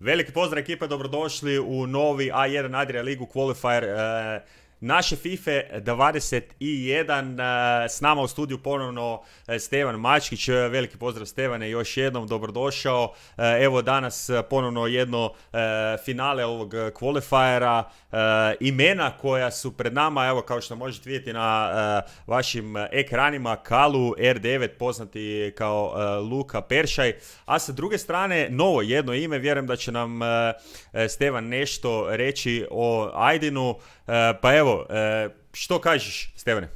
Veliki pozdrav ekipa, dobrodošli u novi A1 Adria League qualifier naše FIFA 21. S nama u studiju ponovno Stevan Mačkić. Veliki pozdrav Stevane, još jednom dobrodošao. Evo danas ponovno jedno finale ovog qualifiera. Imena koja su pred nama, evo kao što možete vidjeti na vašim ekranima, Kalu R9, poznati kao Luka Peršaj, a sa druge strane novo jedno ime. Vjerujem da će nam Stevan nešto reći o Ajdinu. Pa evo, što kažeš, Stevane?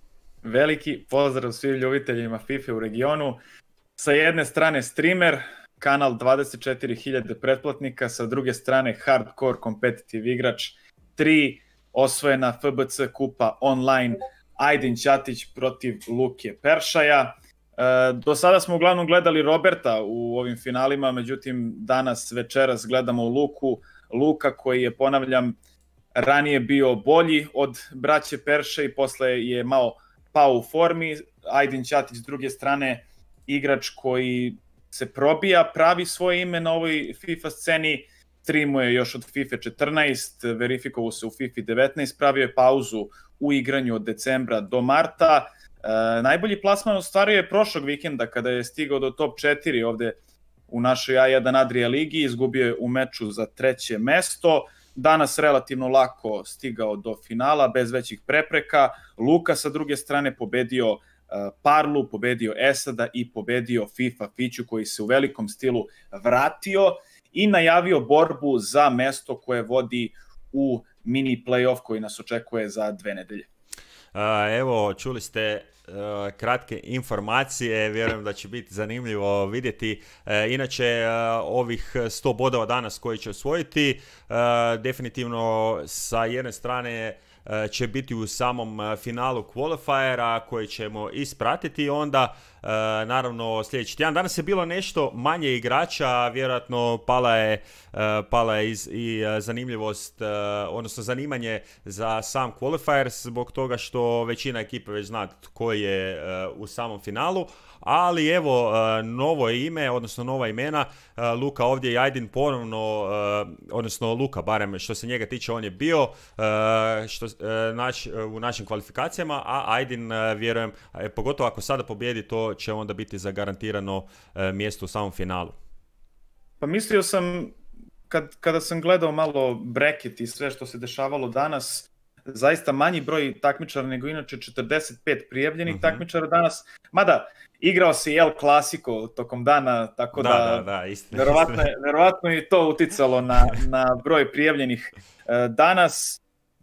Veliki pozdrav svim ljubiteljima FIFA u regionu. Sa jedne strane streamer, kanal 24.000 pretplatnika, sa druge strane hardcore competitive igrač, 3 osvojena FBC kupa online, Ajdin Ćatić protiv Luke Peršaja. Do sada smo uglavnom gledali Roberta u ovim finalima, međutim danas, večeras gledamo Luku. Luka koji je, ponavljam, ranije bio bolji od braće Perša i posle je malo pao u formi. Ajdin Ćatić s druge strane igrač koji se probija, pravi svoje ime na ovoj FIFA sceni, streamuje još od FIFA 14, verifikovao se u FIFA 19, pravio je pauzu u igranju od decembra do marta. Najbolji plasman ostvario je prošlog vikenda kada je stigao do top 4 ovde u našoj A1 Adria Ligi, izgubio je u meču za 3. mesto. Danas relativno lako stigao do finala, bez većih prepreka. Luka sa druge strane pobedio Parlu, pobedio Esada i pobedio FIFA Fiću koji se u velikom stilu vratio i najavio borbu za mesto koje vodi u mini playoff koji nas očekuje za 2 nedelje. Evo, čuli ste kratke informacije, vjerujem da će biti zanimljivo vidjeti. Inače, ovih 100 bodova danas koji će osvojiti, definitivno sa jedne strane će biti u samom finalu qualifiera koji ćemo ispratiti onda. Naravno sljedeći tjedan. Danas je bilo nešto manje igrača, vjerojatno pala je i zanimljivost, odnosno zanimanje za sam qualifier zbog toga što većina ekipe već zna tko je u samom finalu. Ali evo, novo ime, odnosno nova imena, Luka ovdje i Ajdin ponovno, odnosno Luka barem što se njega tiče on je bio u našim kvalifikacijama, a Ajdin vjerujem, pogotovo ako sada pobjedi, to će onda biti zagarantirano mjesto u samom finalu. Pa mislio sam, kada sam gledao malo bracket i sve što se dešavalo danas, zaista manji broj takmičara nego inače, 45 prijavljenih takmičara danas, mada igrao se El Clasico tokom dana, tako da istina. Verovatno je to uticalo na broj prijavljenih danas.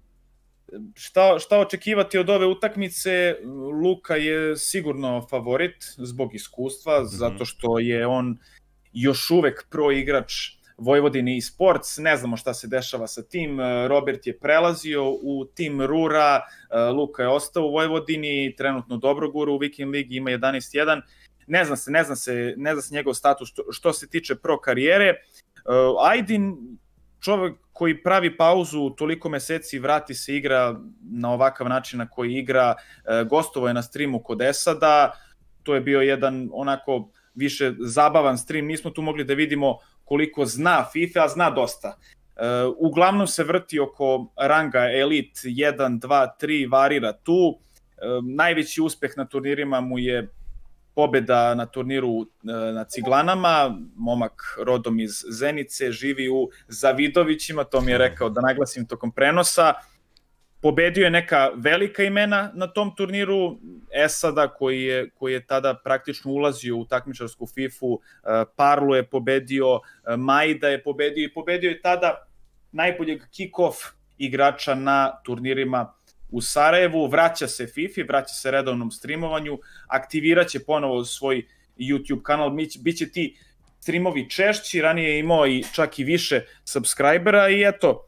Šta očekivati od ove utakmice? Luka je sigurno favorit zbog iskustva, zato što je on još uvek pro igrač Vojvodine e-sports, ne znamo šta se dešava sa tim. Robert je prelazio u tim Rura, Luka je ostao u Vojvodini, trenutno dobro gura u Viking Ligi, ima 11-1. Ne zna se njegov status što se tiče pro karijere. Ajdin, čovjek koji pravi pauzu toliko meseci, vrati se, igra na ovakav način na koji igra, gostovao je na streamu kod Esada, to je bio jedan onako više zabavan stream, nismo tu mogli da vidimo koliko zna FIFA, a zna dosta. Uglavnom se vrti oko ranga Elite 1, 2, 3, varira tu. Najveći uspeh na turnirima mu je pobeda na turniru na Ciglanama, momak rodom iz Zenice, živi u Zavidovićima, to mi je rekao da naglasim tokom prenosa. Pobedio je neka velika imena na tom turniru, Esada koji je tada praktično ulazio u takmičarsku FIFA-u, Parlu je pobedio, Majda je pobedio i pobedio je tada najboljeg kick-off igrača na turnirima u Sarajevu. Vraća se FIFA, vraća se redovnom streamovanju, aktivirat će ponovo svoj YouTube kanal, biće ti streamovi češći, ranije je imao i čak i više subscribera i eto,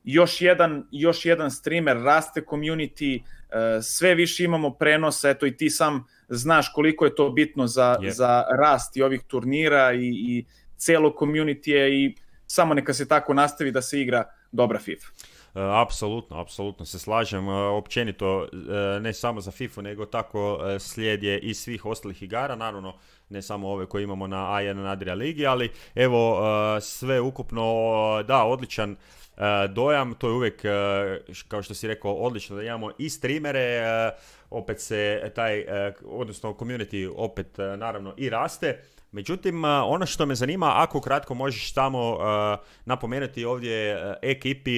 još jedan streamer, raste community, sve više imamo prenosa, eto i ti sam znaš koliko je to bitno za rast i ovih turnira i celo community i samo neka se tako nastavi da se igra dobra FIFA. Apsolutno se slažem, općenito ne samo za FIFA, nego tako slijed je i svih ostalih igara, naravno ne samo ove koje imamo na A1 Adria Ligi, ali evo sve ukupno, da, odličan dojam, to je uvijek, kao što si rekao, odlično da imamo i streamere, opet se taj, odnosno community opet naravno i raste. Međutim, ono što me zanima, ako kratko možeš tamo napomenuti ovdje ekipi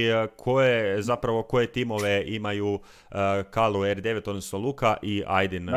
koje timove imaju Kalu R9, odnosno Luka i Ajdin.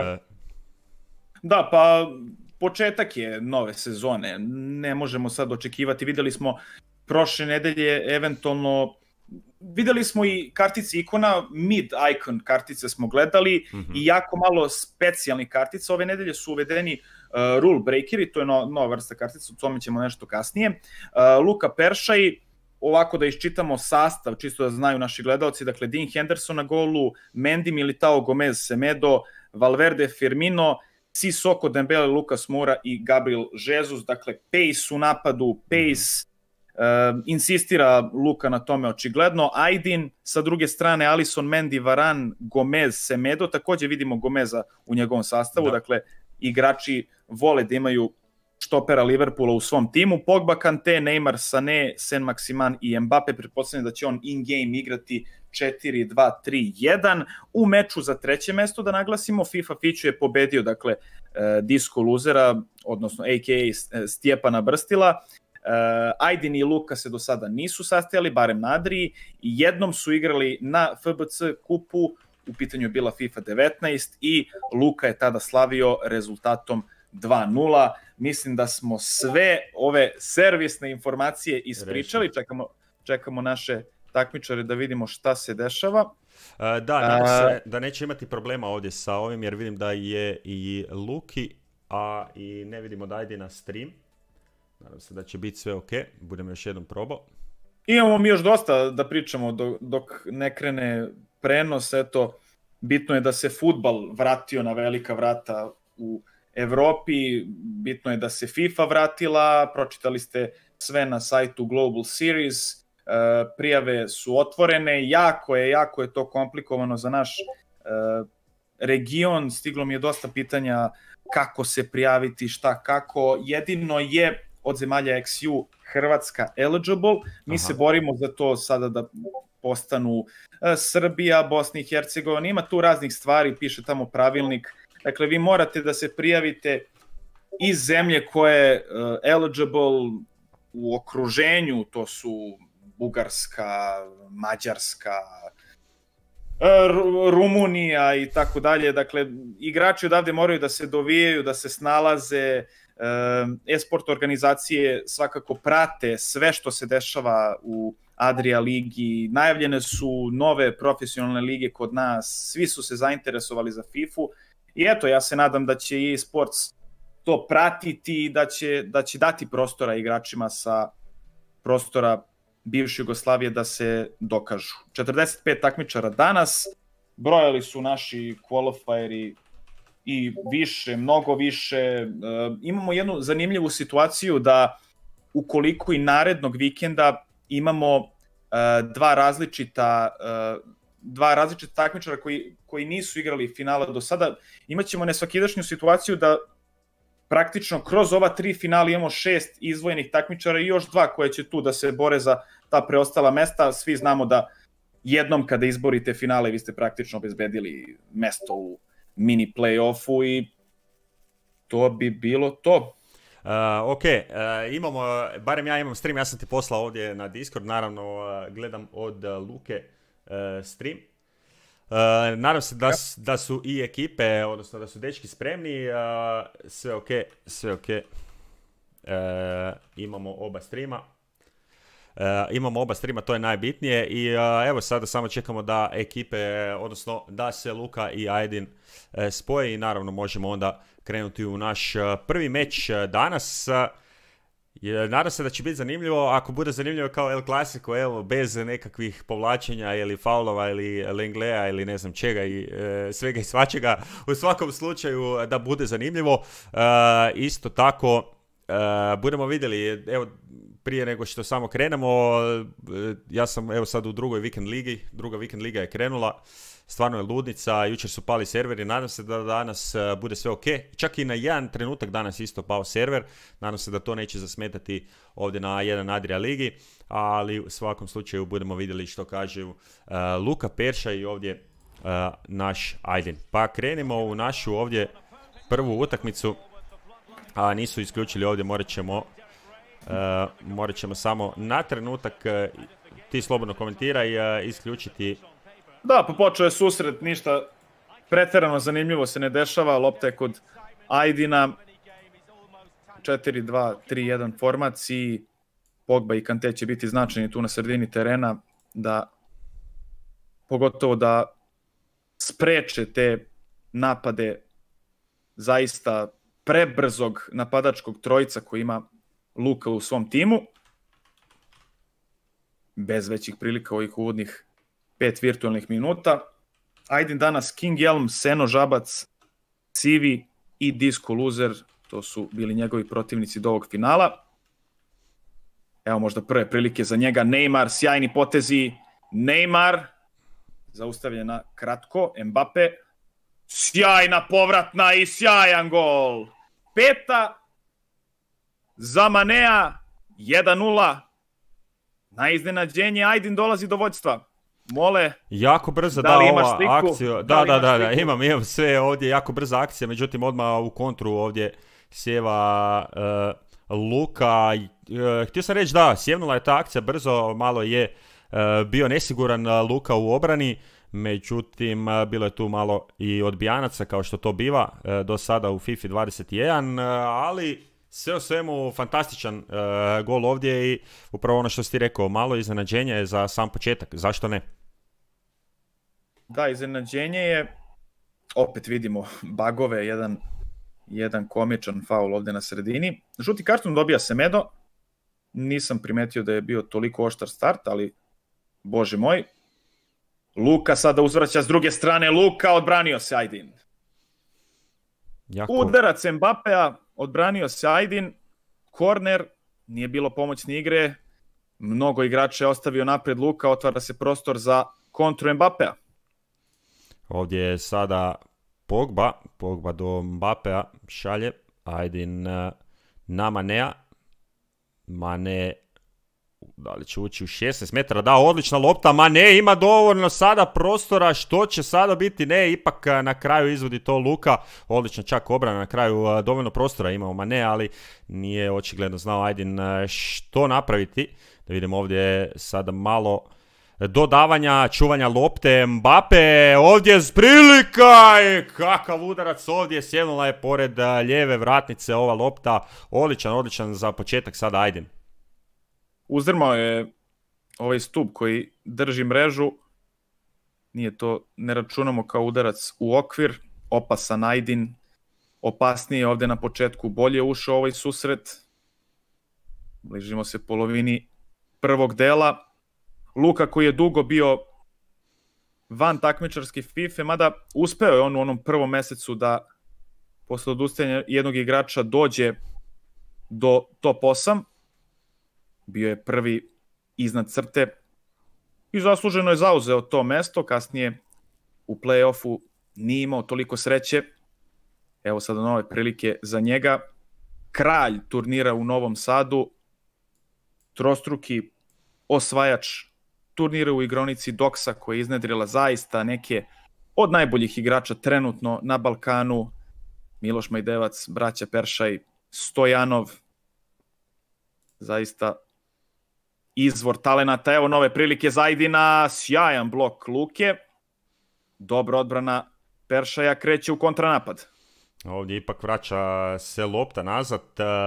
Da, pa početak je nove sezone, ne možemo sad očekivati, vidjeli smo prošle nedelje eventualno, vidjeli smo i kartice ikona, mid icon kartice smo gledali i jako malo specijalnih kartica. Ove nedelje su uvedeni rule breakeri, to je nova vrsta kartica, o tome ćemo nešto kasnije. Luka Peršaj, ovako da iščitamo sastav, čisto da znaju naši gledalci, dakle Dean Henderson na golu, Mendy, Militao, Gomez, Semedo, Valverde, Firmino, Sissoko, Dembele, Lucas Moura i Gabriel Jesus, dakle pace u napadu, pace, insistira Luka na tome očigledno. Ajdin, sa druge strane Alisson, Mendy, Varane, Gomez, Semedo, također vidimo Gomeza u njegovom sastavu, dakle igrači vole da imaju štopera Liverpoola u svom timu. Pogba, Kanté, Neymar, Sané, Saint-Maximin i Mbappe, pretpostavljam da će on in-game igrati 4-2-3-1. U meču za treće mesto, da naglasimo, FIFA21 je pobedio, dakle, Disco Luzera, odnosno a.k.a. Stjepana Brstila. Ajdin i Luka se do sada nisu sastajali, barem na Adriji, i jednom su igrali na FBC kupu, u pitanju je bila FIFA19 i Luka je tada slavio rezultatom 2-0. Mislim da smo sve ove servisne informacije ispričali, čekamo naše takmičare da vidimo šta se dešava. Da, nadam se da neće imati problema ovdje sa ovim, jer vidim da je i Luki, a i ne vidimo da ide na stream. Nadam se da će biti sve ok, budem još jednom probao. Imamo mi još dosta da pričamo dok ne krene prenos, eto, bitno je da se fudbal vratio na velika vrata u Evropi, bitno je da se FIFA vratila, pročitali sve na sajtu Global Series, prijave su otvorene, jako je to komplikovano za naš region, stiglo mi je dosta pitanja kako se prijaviti, šta kako, jedino je od zemalja XU Hrvatska eligible, mi se borimo za to sada da postanu Srbija, Bosna i Hercegovina, ima tu raznih stvari, piše tamo pravilnik, dakle vi morate da se prijavite iz zemlje koje je eligible u okruženju, to su Bugarska, Mađarska, Rumunija i tako dalje, dakle igrači odavde moraju da se dovijaju, da se snalaze, e-sport organizacije svakako prate sve što se dešava u Adria Ligi, najavljene su nove profesionalne lige kod nas, svi su se zainteresovali za FIFA-u i eto, ja se nadam da će i e-sports to pratiti i da će dati prostora igračima sa prostora bivše Jugoslavije da se dokažu. 45 takmičara danas, brojali su naši qualifieri i više, mnogo više. Imamo jednu zanimljivu situaciju da ukoliko i narednog vikenda imamo dva različita takmičara koji nisu igrali finala do sada, imaćemo nesvakidašnju situaciju da praktično kroz ova 3 finala imamo 6 izdvojenih takmičara i još 2 koje će tu da se bore za ta preostala mesta. Svi znamo da jednom kada izborite finale vi ste praktično obezbedili mesto u mini play-offu i to bi bilo to. Ok, imamo, barem ja imam stream, ja sam ti poslao ovdje na Discord, naravno gledam od Luke stream. Nadam se da su i ekipe, odnosno da su dečki spremni, sve ok. Imamo oba streama, to je najbitnije i evo sada samo čekamo da ekipe, odnosno da se Luka i Ajdin spoje i naravno možemo onda krenuti u naš prvi meč danas. Nadam se da će biti zanimljivo, ako bude zanimljivo kao El Clasico, evo, bez nekakvih povlačenja ili faulova ili Lenglea ili ne znam čega i svega i svačega, u svakom slučaju da bude zanimljivo. Isto tako budemo vidjeli, evo, prije nego što samo krenemo, ja sam evo sad u drugoj vikend ligi, druga vikend liga je krenula, stvarno je ludnica, jučer su pali serveri, nadam se da danas bude sve ok, čak i na jedan trenutak danas isto pao server, nadam se da to neće zasmetati ovdje na A1 Adria Ligi, ali u svakom slučaju budemo vidjeli što kaže Luka Perša i ovdje naš Ajdin. Pa krenimo u našu ovdje prvu utakmicu, a nisu isključili ovdje, morat ćemo samo na trenutak, ti slobodno komentiraj, isključiti. Da, pa počeo je susret, ništa pretjerano zanimljivo se ne dešava, lopta je kod Ajdina, 4-2-3-1 formaciji, Pogba i Kante će biti značajni tu na sredini terena, pogotovo da spreče te napade zaista prebrzog napadačkog trojca koji ima Luka u svom timu. Bez većih prilika ovih uvodnih 5 virtualnih minuta. Ajdin danas King Elm, Seno Žabac, Sivi i Disco Loser. To su bili njegovi protivnici do ovog finala. Evo možda prve prilike za njega. Neymar, sjajni potezi. Neymar, zaustavljena kratko. Mbappe, sjajna povratna i sjajan gol. Peta za Manea, 1-0. Na iznenađenje Ajdin dolazi do vođstva. Mole, jako brza, da li da, imaš ova sliku? akcija, da, imam sve ovdje, jako brza akcija, međutim odmah u kontru ovdje sjeva Luka. Htio sam reći da, sjevnula je ta akcija brzo, malo je bio nesiguran Luka u obrani, međutim bilo je tu malo i odbijanaca kao što to biva do sada u FIFA21, ali sve u svemu fantastičan gol ovdje i upravo ono što si ti rekao, malo iznenađenje je za sam početak, zašto ne? Da, iznenađenje je, opet vidimo bagove, jedan komičan faul ovdje na sredini. Žuti karton dobija Semedo, nisam primetio da je bio toliko oštar start, ali bože moj. Luka sada uzvraća s druge strane, Luka, odbranio se Ajdin. Udarac Mbappea, odbranio se Ajdin, korner, nije bilo pomoćne igre, mnogo igrača je ostavio napred Luka, otvara se prostor za kontru Mbappea. Ovdje je sada Pogba do Mbappea šalje, Ajdin na Manea, Mane, da li će ući u 16 metara, da, odlična lopta, Mane ima dovoljno sada prostora, što će sada biti, ne, ipak na kraju izvodi to Luka, odlična čak obrana, na kraju dovoljno prostora imao Mane, ali nije očigledno znao Ajdin što napraviti. Da vidimo ovdje sada malo dodavanja, čuvanja lopte, Mbappe, ovdje je prilika i kakav udarac ovdje, sjednula je pored lijeve vratnice ova lopta, odličan za početak sada Ajdin. Uzdrmao je ovaj stup koji drži mrežu, ne računamo kao udarac u okvir, opasan Ajdin, opasnije ovdje na početku, bolje ušao ovaj susret, bližimo se polovini prvog dela. Luka koji je dugo bio van takmičarske FIFA, mada uspeo je on u onom prvom mesecu da posle odustajanja jednog igrača dođe do top 8. Bio je prvi iznad crte i zasluženo je zauzeo to mesto. Kasnije u play-offu nije imao toliko sreće. Evo sada nove prilike za njega. Kralj turnira u Novom Sadu, trostruki osvajač turnira u igronici Doksa koja je iznedrila zaista neke od najboljih igrača trenutno na Balkanu. Miloš Majdevac, braća Peršaj, Stojanov, zaista izvor talenata. Evo nove prilike za Ajdina, sjajan blok Luke, dobra odbrana Peršaja, kreće u kontranapad. Ovdje ipak vraća se lopta nazad,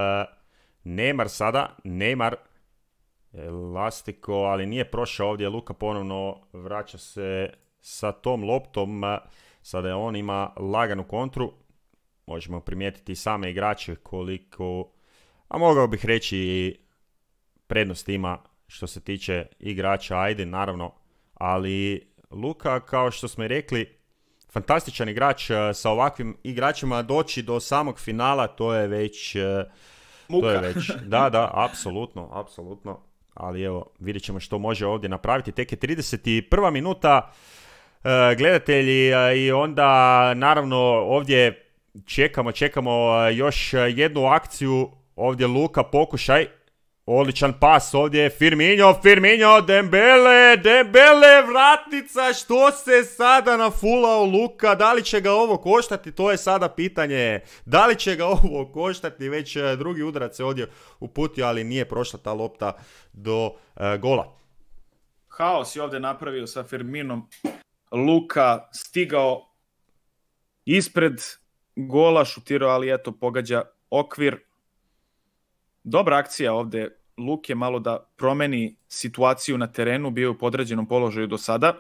Neymar, elastiko, ali nije prošao ovdje, Luka ponovno vraća se sa tom loptom, sada on ima laganu kontru, možemo primijetiti same igrače koliko, a mogao bih reći prednost ima što se tiče igrača Ajdin naravno, ali Luka kao što smo i rekli, fantastičan igrač, sa ovakvim igračima doći do samog finala, to je već muka. To je već, da, apsolutno. Ali evo, vidjet ćemo što može ovdje napraviti. Tek je 31. minuta, gledatelji, i onda naravno ovdje čekamo još jednu akciju. Ovdje Luka, pokušaj. Odličan pas ovdje, Firmino, Dembele, vratnica, što se sada nafulao Luka, da li će ga ovo koštati, to je sada pitanje, da li će ga ovo koštati, već drugi udarac se ovdje uputio, ali nije prošla ta lopta do gola. Haos je ovdje napravio sa Firminom, Luka stigao ispred gola, šutirao, ali eto, pogađa okvir. Dobra akcija ovdje Luke, malo da promeni situaciju na terenu, bio je u podređenom položaju do sada.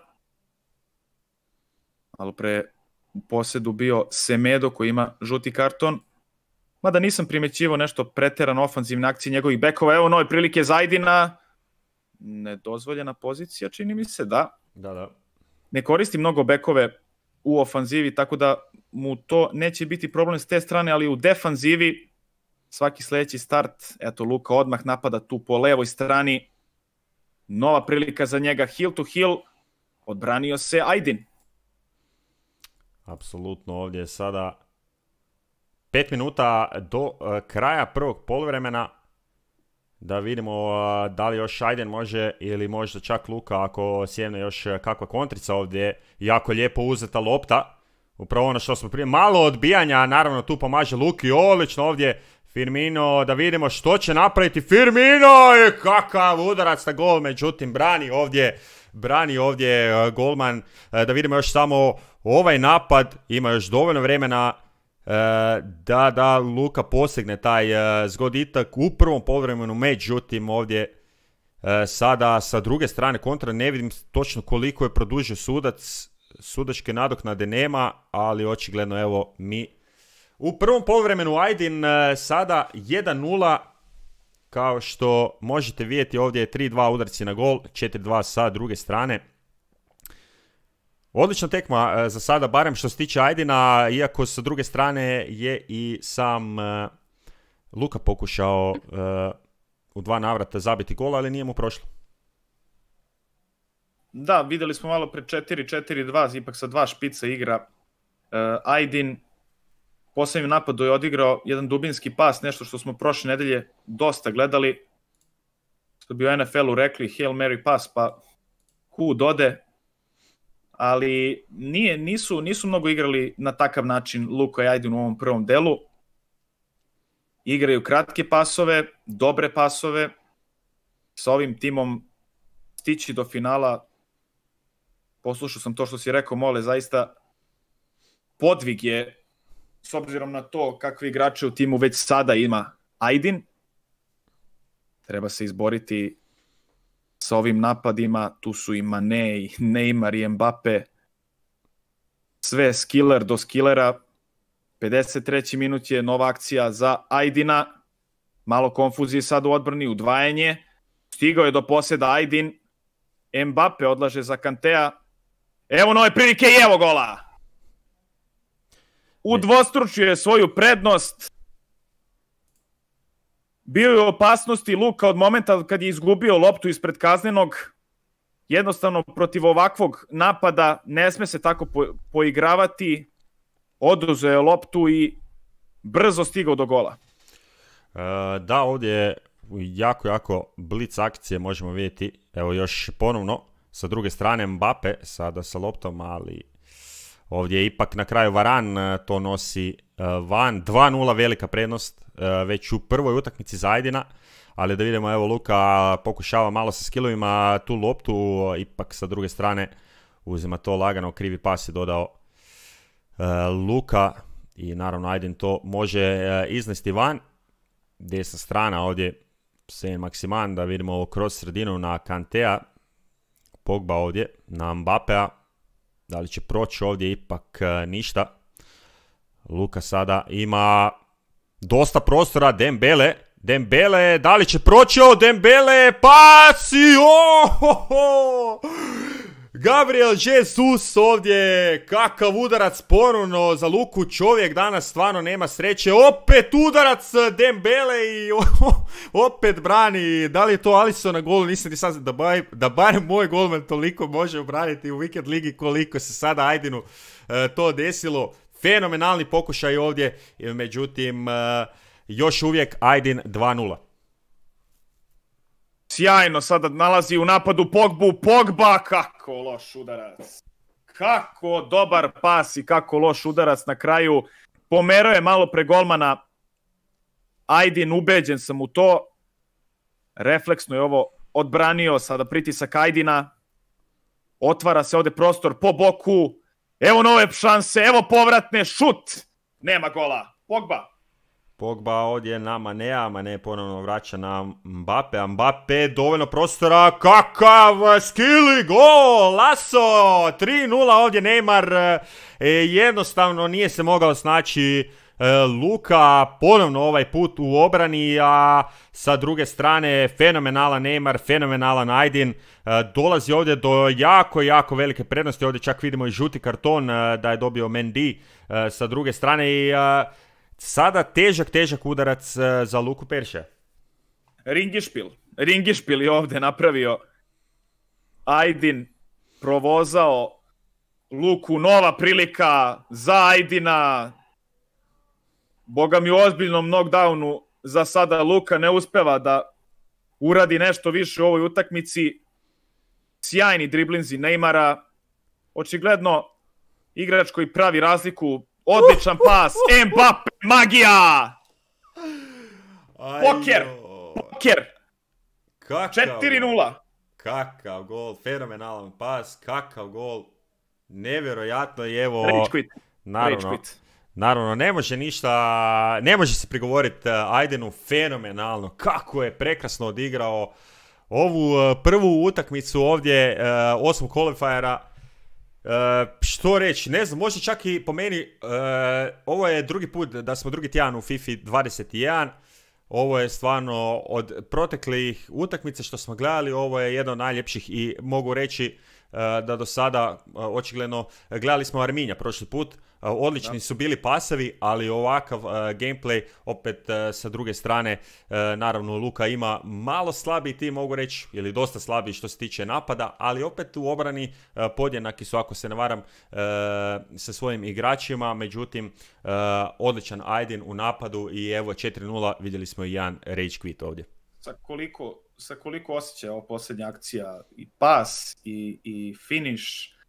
Malo pre u posjedu bio Semedo koji ima žuti karton. Mada nisam primećivao nešto preterano ofanzivne akcije njegovih bekova. Evo nove prilike za Ajdina. Nedozvoljena pozicija, čini mi se, da. Da. Ne koristi mnogo bekove u ofanzivi, tako da mu to neće biti problem s te strane, ali u defanzivi svaki sljedeći start, eto Luka odmah napada tu po levoj strani. Nova prilika za njega, heel to heel. Odbranio se Ajdin. Apsolutno, ovdje je sada 5 minuta do kraja prvog poluvremena. Da vidimo da li još Ajdin može ili možda čak Luka ako sjevne još kakva kontrica ovdje. Jako lijepo uzeta lopta. Upravo ono što smo prije. Malo odbijanja, naravno tu pomaže Luki. Odlično ovdje Firmino, da vidimo što će napraviti Firmino, je kakav udarac na gol, međutim brani ovdje golman. Da vidimo još samo ovaj napad, ima još dovoljno vremena da Luka posegne taj zgoditak u prvom poluvremenu, međutim ovdje sada sa druge strane kontra, ne vidim točno koliko je produžio sudac, sudačke nadoknade nema, ali očigledno evo mi u prvom poluvremenu Ajdin sada 1-0, kao što možete vidjeti ovdje je 3-2 udarci na gol, 4-2 sa druge strane. Odlična tekma za sada, barem što se tiče Ajdina, iako sa druge strane je i sam Luka pokušao u 2 navrata zabiti gol, ali nije mu prošlo. Da, vidjeli smo malo pre 4-4-2, ipak sa 2 špica igra Ajdin. Posljednjem napadu je odigrao jedan dubinski pas, nešto što smo prošle nedelje dosta gledali. Što bi u NFL-u rekli Hail Mary pas, pa kud ode. Ali nisu mnogo igrali na takav način Luka i Ajdin u ovom prvom delu. Igraju kratke pasove, dobre pasove. Sa ovim timom stići do finala. Poslušao sam to što si rekao, Mole, zaista podvig je, s obzirom na to kakve igrače u timu već sada ima Ajdin. Treba se izboriti sa ovim napadima. Tu su i Mane, i Neymar, i Mbappe. Sve skiller do skillera. 53. minut je nova akcija za Ajdina. Malo konfuzije sad u odbrani, udvajanje. Stigao je do posjeda Ajdin. Mbappe odlaže za Kantea. Evo nove prilike i evo gola! Udvostručuje svoju prednost. Bio je u opasnosti Luka od momenta kad je izgubio loptu ispred kaznenog. Jednostavno protiv ovakvog napada ne sme se tako poigravati. Oduzeo je loptu i brzo stigao do gola. Da, ovdje je jako blic akcije, možemo vidjeti. Evo još ponovno sa druge strane Mbappe sada sa loptom, ali ovdje je ipak na kraju Varan to nosi van. 2-0 velika prednost već u prvoj utakmici za Ajdina. Ali da vidimo, evo Luka pokušava malo sa skillovima tu loptu, ipak sa druge strane uzima to lagano, krivi pas je dodao Luka i naravno Ajdin to može iznesti van. Desna strana ovdje Saint-Maximin, da vidimo kroz sredinu na Kantea, Pogba ovdje na Mbappea. Da li će proći ovdje, ipak ništa. Luka sada ima dosta prostora, Dembele, da li će proći ovo, Dembele, pasi, Gabriel Jesus ovdje, kakav udarac ponovno za Luku, čovjek danas stvarno nema sreće, opet udarac Dembele i opet brani, da li je to Alisson na golu, nisam ti sad da barem moj golman toliko može obraniti u Weekend ligi koliko se sada Ajdinu to desilo, fenomenalni pokušaj ovdje, međutim još uvijek Ajdin 2-0. Sjajno sada nalazi u napadu Pogba, kako loš udarac. Kako dobar pas i kako loš udarac na kraju. Pomerao je malo pre golmana. Ajdin, ubeđen sam u to. Refleksno je ovo odbranio, sada pritisak Ajdina. Otvara se ovde prostor po boku. Evo nove šanse, evo povratne, šut. Nema gola. Pogba ovdje na Mane ponovno vraća na Mbappe, dovoljno prostora, kakav skilli gol, Laso, 3-0 ovdje Neymar, jednostavno nije se mogao snaći Luka, ponovno ovaj put u obrani, a sa druge strane fenomenalan Neymar, fenomenalan Ajdin, dolazi ovdje do jako velike prednosti, ovdje čak vidimo i žuti karton da je dobio Mendy sa druge strane i sada težak udarac za Luku Perša. Ringišpil je ovdje napravio. Ajdin provozao Luku, nova prilika za Ajdina. Boga mi u ozbiljnom knockdownu za sada Luka ne uspeva da uradi nešto više u ovoj utakmici. Sjajni driblinzi Neymara. Očigledno igrač koji pravi razliku. Odličan pas, Mbappe, magija! Poker! 4-0. Kakav gol, fenomenalan pas, kakav gol, nevjerojatno i evo... Rage quit. Naravno, ne može se prigovoriti Ajdinu, fenomenalno, kako je prekrasno odigrao ovu prvu utakmicu ovdje, 8. qualifiera. Što reći, ne znam, možda čak i po meni, ovo je drugi put da smo drugi tjedan u FIFA21, ovo je stvarno od proteklih utakmica što smo gledali, ovo je jedno od najljepših i mogu reći da do sada, očigledno, gledali smo Arminja prošli put, odlični su bili pasevi, ali ovakav gameplay, opet sa druge strane, naravno Luka ima malo slabiji tim, mogu reći, ili dosta slabiji što se tiče napada, ali opet u obrani podjednaki su, ako se ne varam, sa svojim igračima, međutim, odličan Ajdin u napadu i evo 4-0, vidjeli smo i jedan rage quit ovdje. Sa koliko osjećaja ova posljednja akcija, i pas, i finish,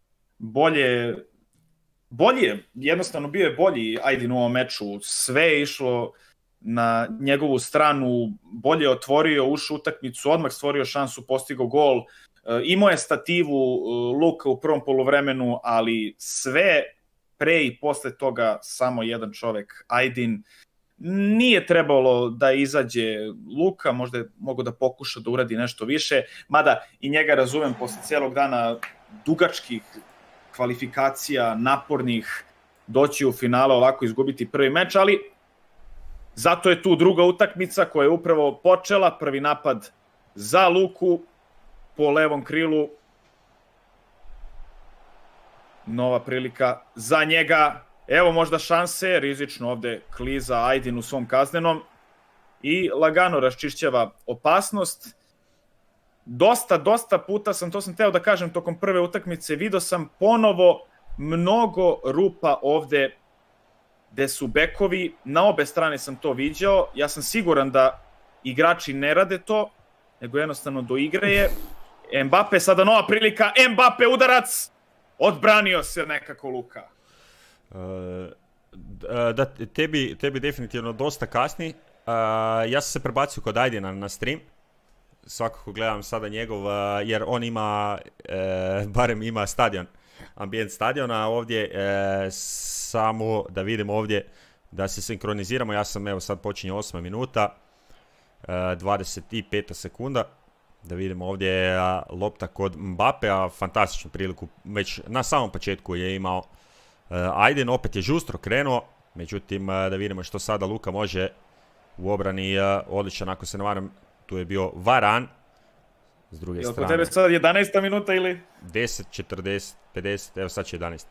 bolje, jednostavno bio je bolji Ajdin u ovom meču, sve je išlo na njegovu stranu, bolje je otvorio, ušao utakmicu, odmah stvorio šansu, postigao gol, imao je stativu Luka u prvom poluvremenu, ali sve pre i posle toga samo jedan čovek, Ajdin. Nije trebalo da izađe Luka, možda je mogao da pokuša da uradi nešto više, mada i njega razumem posle cijelog dana dugačkih kvalifikacija, napornih, doći u finale, ovako izgubiti prvi meč, ali zato je tu druga utakmica koja je upravo počela, prvi napad za Luku po levom krilu, nova prilika za njega, evo možda šanse, rizično ovde kliza Ajdin u svom kaznenom i lagano raščišćava opasnost. Dosta puta to sam teo da kažem tokom prve utakmice, vidio sam ponovo mnogo rupa ovde gde su bekovi, na obe strane sam to viđao, ja sam siguran da igrači ne rade to, nego jednostavno do igre je. Mbappe, sada nova prilika, Mbappe udarac, odbranio se nekako Luka. Da, tebi definitivno dosta kasni, ja sam se prebacio kod Ajdina na stream, svakako gledam sada njegov, jer on ima, barem ima stadion, ambijent stadiona ovdje, samo da vidimo ovdje, da se sinkroniziramo, ja sam, evo sad počinje 8 minuta, 25 sekunda, da vidimo ovdje lopta kod Mbappe, a fantastičnu priliku, već na samom početku je imao Ajdin, opet je žustro krenuo, međutim da vidimo što sada Luka može u obrani, odličan, ako se ne varam, tu je bio Varan, s druge Jel strane. po tebe sad 11. minuta ili? 10, 40, 50, evo sad će 11.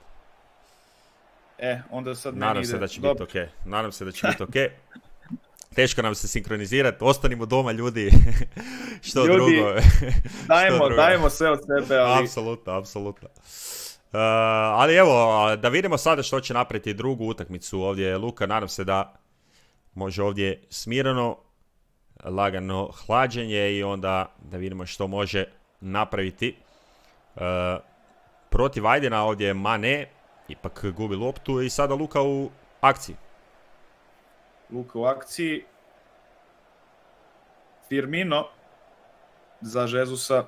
Onda sad meni Nadam ide. se da će biti ok. Nadam se da će biti ok. Teško nam se sinkronizirati. Ostanimo doma, ljudi. Što Ljudi, drugo. dajemo sve od sebe. Ali... Apsolutno. Ali evo, da vidimo sada što će napraviti drugu utakmicu. Ovdje je Luka, nadam se da može ovdje smireno, lagano hlađenje i onda da vidimo što može napraviti. Protiv Ajdina ovdje je Mane, ipak gubi loptu i sada Luka u akciji. Luka u akciji. Firmino za Jezusa.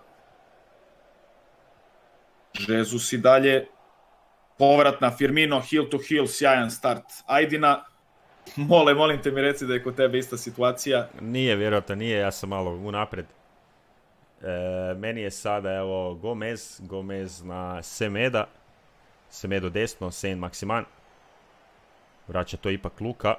Jesus i dalje. Povrat na Firmino, heel to heel, sjajan start Ajdina. Molim te mi reci da je kod tebe ista situacija. Nije, vjerojatno nije, ja sam malo unaprijed. Meni je sada evo Gomez na Semedo desno, Saint Maximan. Vraća to ipak Luka.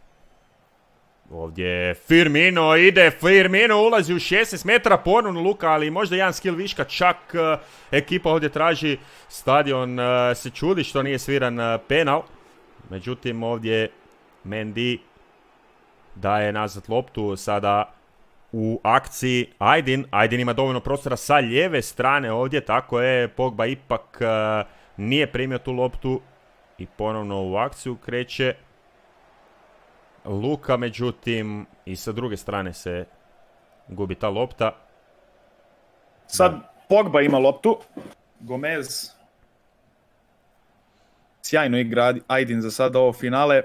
Ovdje Firmino ulazi u 16 metara, ponovno Luka, ali možda jedan skill viška, čak ekipa ovdje traži, stadion se čudi što nije sviran penal. Međutim ovdje Mendy daje nazad loptu, sada u akciji Ajdin ima dovoljno prostora sa lijeve strane ovdje, tako je, Pogba ipak nije primio tu loptu i ponovno u akciju kreće Luka, međutim i sa druge strane se gubi ta lopta. Sad Pogba ima loptu, Gomez sjajno igra Ajdin za sada ovo finale.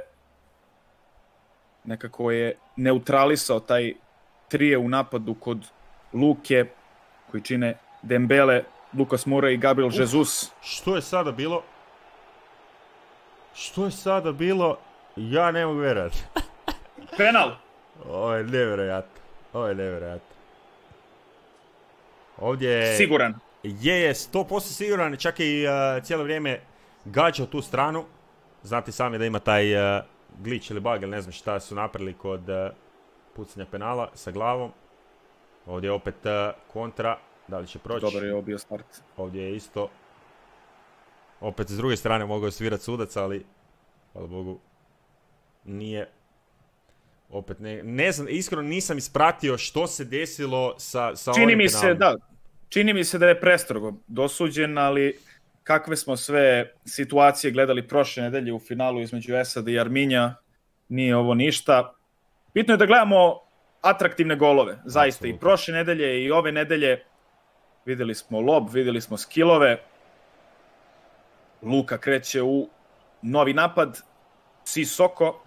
Nekako je neutralisao taj trije u napadu kod Luke, koji čine Dembele, Lucas Moura i Gabriel Jesus. Što je sada bilo? Ja ne mogu vjerovati. Penal! Ovo je nevjerojatno. Ovdje je... Siguran. Je 100% siguran, čak i cijelo vrijeme gađao tu stranu. Znate sami da ima taj glitch ili bug, ili ne znam šta su napravili kod pucanja penala sa glavom. Ovdje je opet kontra, da li će proći? Dobar je ovo bio start. Ovdje je isto. Opet s druge strane mogao svirati sudac, ali hvala Bogu nije. Opet ne znam, iskreno nisam ispratio što se desilo sa ovim penalom. Čini mi se da je prestrogo dosuđen, ali kakve smo sve situacije gledali prošle nedelje u finalu između SAD i Arminja, nije ovo ništa. Bitno je da gledamo atraktivne golove, zaista. Absolutno. I prošle nedelje i ove nedelje vidjeli smo lob, vidjeli smo skillove. Luka kreće u novi napad, Sissoko.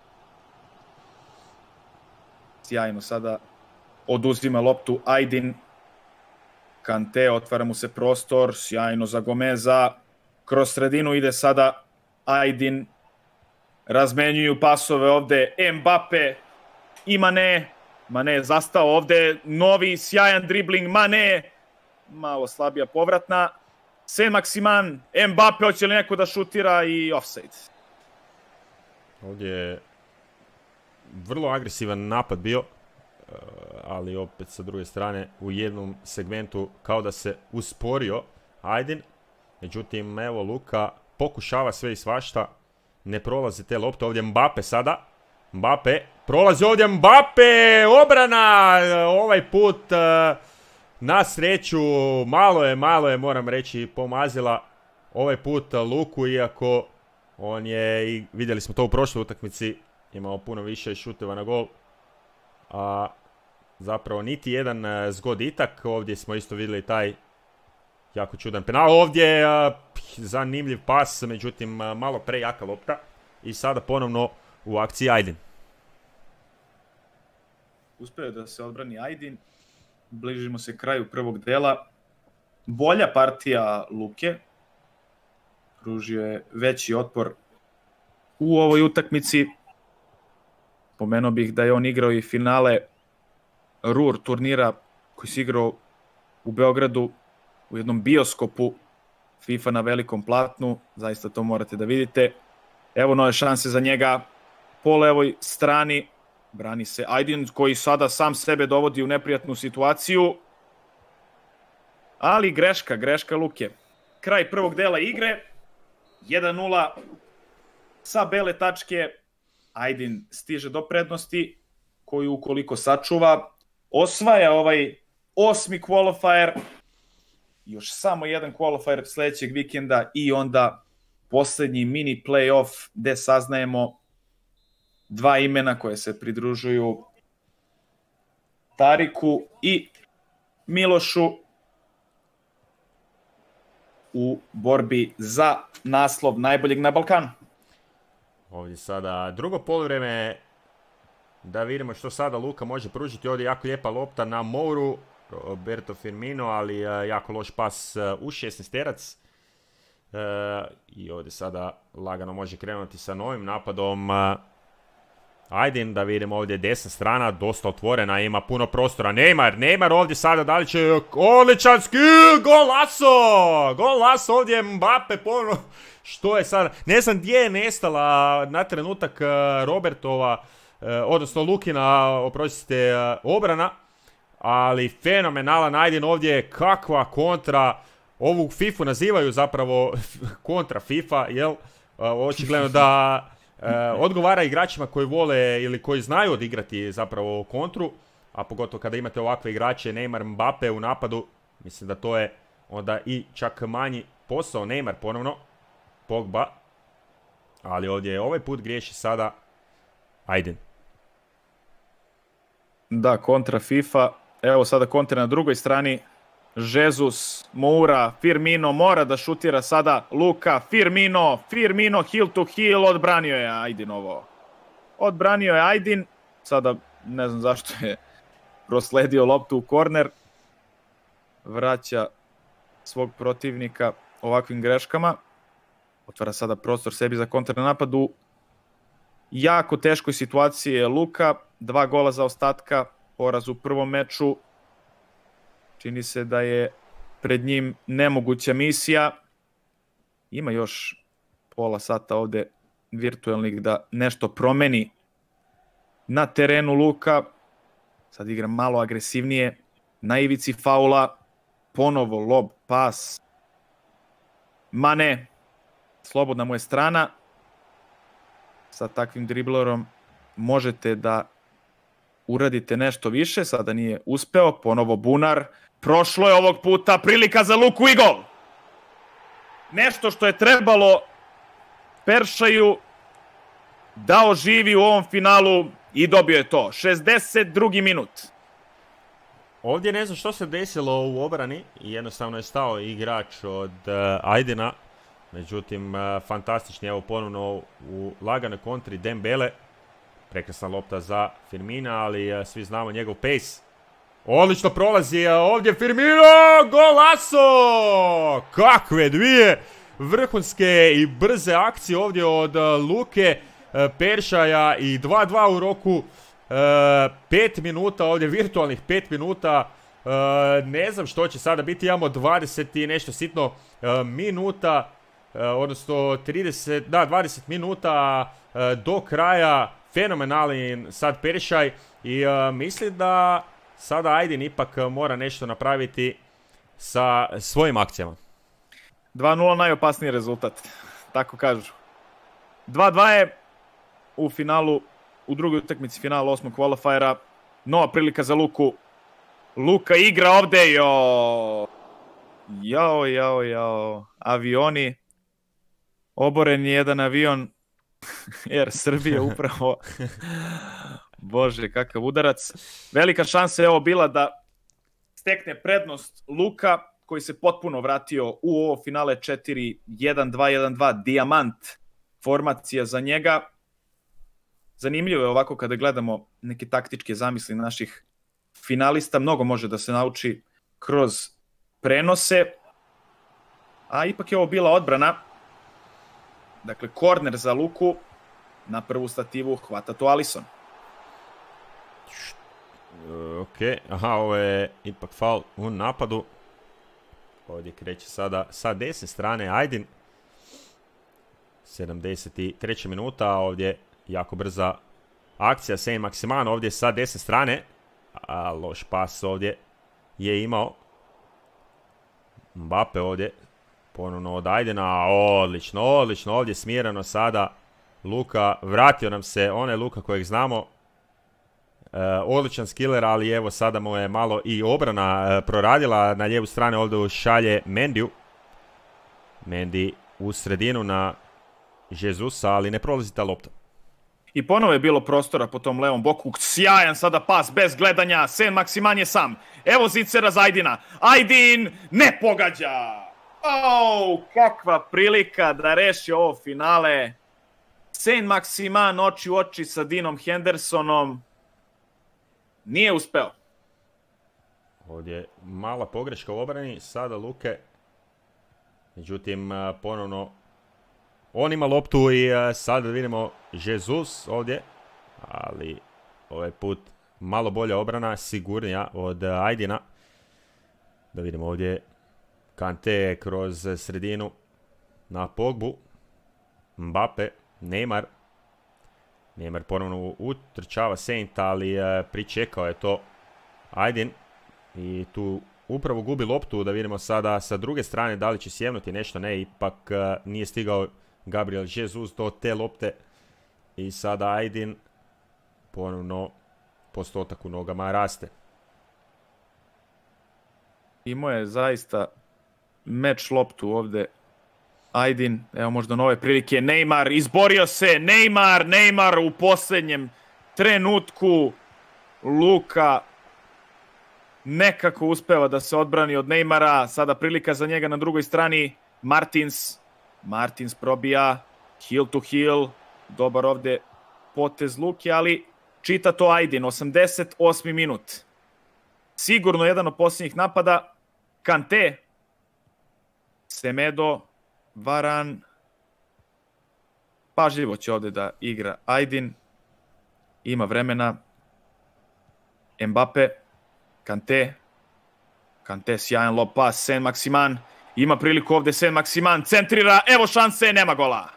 Sjajno sada oduzima loptu Ajdin. Kante, otvara mu se prostor, sjajno za Gomeza. Kroz sredinu ide sada Ajdin. Razmenjuju pasove ovde Mbappe i Mane. Mane je zastao ovde, novi sjajan dribling Mane. Malo slabija povratna. Saint Maximan, Mbappe, hoće li neko da šutira i offside. Ovdje je vrlo agresivan napad bio, ali opet sa druge strane u jednom segmentu kao da se usporio Ajdin. Međutim, evo Luka pokušava sve i svašta, ne prolazi te lopte. Ovdje Mbappe sada. Prolazi ovdje Mbappe, obrana ovaj put na sreću malo je moram reći pomazila ovaj put Luku, iako on je, i vidjeli smo to u prošloj utakmici, imao puno više šuteva na gol, a zapravo niti jedan zgoditak. Ovdje smo isto vidjeli taj jako čudan penal. Ovdje zanimljiv pas, međutim malo prejaka lopta i sada ponovno u akciji Ajdin. Uspio je da se odbrani Ajdin. Bližimo se kraju prvog dela. Bolja partija Luke. Pružio je veći otpor u ovoj utakmici. Pomenuo bih da je on igrao i finale Ruhr turnira koji se igrao u Beogradu u jednom bioskopu FIFA na velikom platnu. Zaista to morate da vidite. Evo nove šanse za njega po levoj strani. Brani se Ajdin koji sada sam sebe dovodi u neprijatnu situaciju. Ali greška Luke. Kraj prvog dela igre, 1-0 sa bele tačke. Ajdin stiže do prednosti, koju ukoliko sačuva, osvaja ovaj 8. qualifier, još samo jedan qualifier sledećeg vikenda i onda poslednji mini playoff gde saznajemo dva imena koje se pridružuju Tariku i Milošu u borbi za naslov najboljeg na Balkanu. Ovdje sada drugo poluvreme, da vidimo što sada Luka može pružiti. Ovdje jako lijepa lopta na Mouru, Roberto Firmino, ali jako loš pas u 16-terac. I ovdje sada lagano može krenuti sa novim napadom Ajdin. Da vidimo ovdje desna strana, dosta otvorena, ima puno prostora. Neymar ovdje sada, da li će... Odličan skill, golazo, ovdje je Mbappe ponovno. Što je sada? Ne znam gdje je nestala na trenutak Robertova, odnosno Lukina, oprostite, obrana. Ali fenomenalan Ajdin ovdje, kakva kontra. Ovu FIFA nazivaju zapravo kontra FIFA, jel? Očigledno da odgovara igračima koji vole ili koji znaju odigrati zapravo kontru. A pogotovo kada imate ovakve igrače, Neymar, Mbappe u napadu. Mislim da to je onda i čak manji posao. Neymar ponovno, Pogba. Ali ovdje ovaj put griješi sada Ajdin. Da, kontra FIFA. Evo sada kontra na drugoj strani. Jesus, Moura, Firmino mora da šutira sada. Luka, Firmino, heel to heel, odbranio je Ajdin ovo. Odbranio je Ajdin. Sada ne znam zašto je prosledio loptu u korner. Vraća svog protivnika ovakvim greškama. Otvara sada prostor sebi za kontranapad u jako teškoj situaciji je Luka. 2 gola za ostatka, poraz u prvom meču. Čini se da je pred njim nemoguća misija. Ima još pola sata ovde virtualnih da nešto promeni na terenu Luka. Sad igra malo agresivnije. Na ivici faula. Ponovo lob, pas. Mane. Slobodna mu je strana. Sa takvim driblerom možete da uradite nešto više. Sada nije uspeo. Ponovo bunar. Prošlo je ovog puta prilika za Luku i gol. Nešto što je trebalo Peršaju da oživi u ovom finalu i dobio je to. 62. minut. Ovdje ne znam što se desilo u obrani. Jednostavno je stao igrač od Ajdina. Međutim, fantastični, evo ponovno u laganoj kontri Dembele. Prekrasna lopta za Firmina, ali svi znamo njegov pace. Odlično prolazi ovdje Firmino, golazo! Kakve dvije vrhunske i brze akcije ovdje od Luke, Peršaja i 2-2 u roku 5 minuta, ovdje virtualnih 5 minuta. Ne znam što će sada biti, imamo 20 i nešto sitno minuta, odnosno 20 minuta do kraja. Fenomenalni sad Peršaj i mislim da sada Ajdin ipak mora nešto napraviti sa svojim akcijama. 2-0 najopasniji rezultat, tako kažu. 2-2 je u finalu, u drugoj utakmici finala 8. qualifiera. Nova prilika za Luku. Luka igra ovde, jao. Avioni. Oboren je jedan avion Air Srbije upravo. Bože, kakav udarac. Velika šansa je ovo bila da stekne prednost Luka, koji se potpuno vratio u ovo finale 4-1-2-1-2, dijamant formacija za njega. Zanimljivo je ovako kada gledamo neke taktičke zamisli naših finalista. Mnogo može da se nauči kroz prenose. A ipak je ovo bila odbrana. Dakle, korner za Luku. Na prvu stativu hvata to Alisson. Ok, aha, ovo je ipak faul u napadu. Ovdje kreće sada sa desne strane Ajdin. 73. minuta, ovdje jako brza akcija. Saint Maximan ovdje sa desne strane. A loš pas ovdje je imao. Mbappe ovdje. Ponovno od Ajdina. Odlično, odlično. Ovdje smjereno sada. Luka, vratio nam se onaj Luka kojeg znamo. Odličan skiller, ali evo sada mu je malo i obrana proradila. Na lijevu stranu ovdje šalje Mendiju. Mendi u sredinu na Jezusa, ali ne prolazi ta lopta. I ponovo je bilo prostora po tom levom boku. Sjajan sada pas, bez gledanja. Saint-Maximin je sam. Evo zicera za Ajdina. Ajdin ne pogađa. Kakva prilika da reši ovo finale. Saint-Maximin oči u oči sa Dinom Hendersonom. Nije uspeo. Ovdje mala pogreška u obrani. Sada Luke. Međutim, ponovno on ima loptu i sada vidimo Jesus ovdje. Ali ovaj put malo bolja obrana, sigurnija od Ajdina. Da vidimo ovdje Kante kroz sredinu na Pogbu. Mbappe, Neymar. Neymar ponovno utrčava Saint, ali pričekao je to Ajdin. I tu upravo gubi loptu, da vidimo sada sa druge strane da li će sjevnuti nešto, ne, ipak nije stigao Gabriel Jesus do te lopte. I sada Ajdin ponovno postotak u nogama raste. Imao je zaista meč loptu ovdje Ajdin, evo možda nove prilike, Neymar, izborio se, Neymar u posljednjem trenutku, Luka nekako uspeva da se odbrani od Neymara, sada prilika za njega na drugoj strani, Martins probija, heel to heel, dobar ovdje potez Luke, ali čita to Ajdin, 88. minut. Sigurno jedan od posljednjih napada, Kante, Semedo, Varan, pažljivo će ovdje da igra Ajdin, ima vremena, Mbappe, Kante, sjajan lob pas, Saint-Maximin, ima priliku ovdje Saint-Maximin, centrira, evo šanse, nema gola.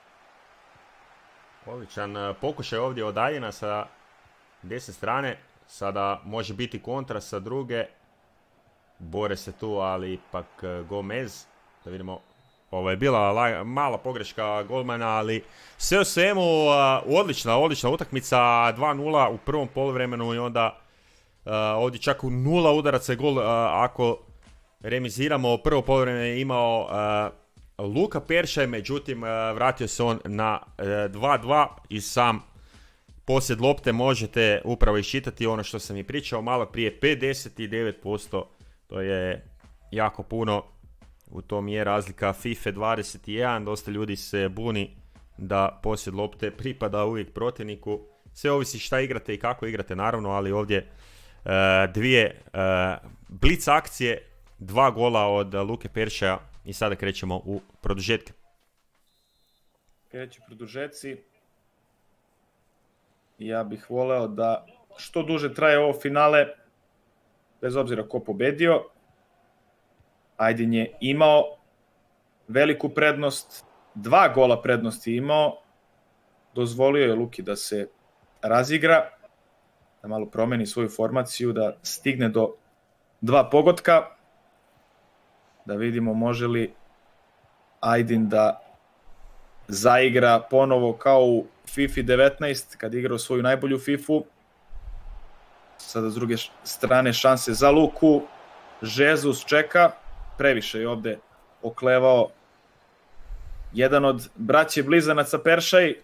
Odličan pokušaj ovdje od Ajdina sa desne strane, sada može biti kontra sa druge, bore se tu, ali ipak Gomez, da vidimo. Ovo je bila mala pogreška golmana, ali sve u svemu odlična utakmica, 2-0 u prvom poluvremenu i onda ovdje čak u 0 udaraca je gol. Ako remiziramo, prvo poluvremenu je imao Luka Peršaj, međutim vratio se on na 2-2 i sam posjed lopte možete upravo iščitati ono što sam i pričao malo prije, 59%, to je jako puno. U tom je razlika FIFA21, dosta ljudi se buni da posjed lopte pripada uvijek protivniku. Sve ovisi šta igrate i kako igrate naravno, ali ovdje dvije blic akcije, 2 gola od Luke Peršaja i sada krećemo u produžetke. Kreću produžeci. Ja bih voleo da što duže traje ovo finale, bez obzira ko pobedio. Ajdin je imao veliku prednost, 2 gola prednosti imao, dozvolio je Luki da se razigra, da malo promeni svoju formaciju, da stigne do 2 pogotka, da vidimo može li Ajdin da zaigra ponovo kao u FIFA19, kad igrao svoju najbolju FIFA-u. Sada s druge strane šanse za Luku, Jesus čeka, previše je ovdje oklevao jedan od braće blizanaca Peršaj.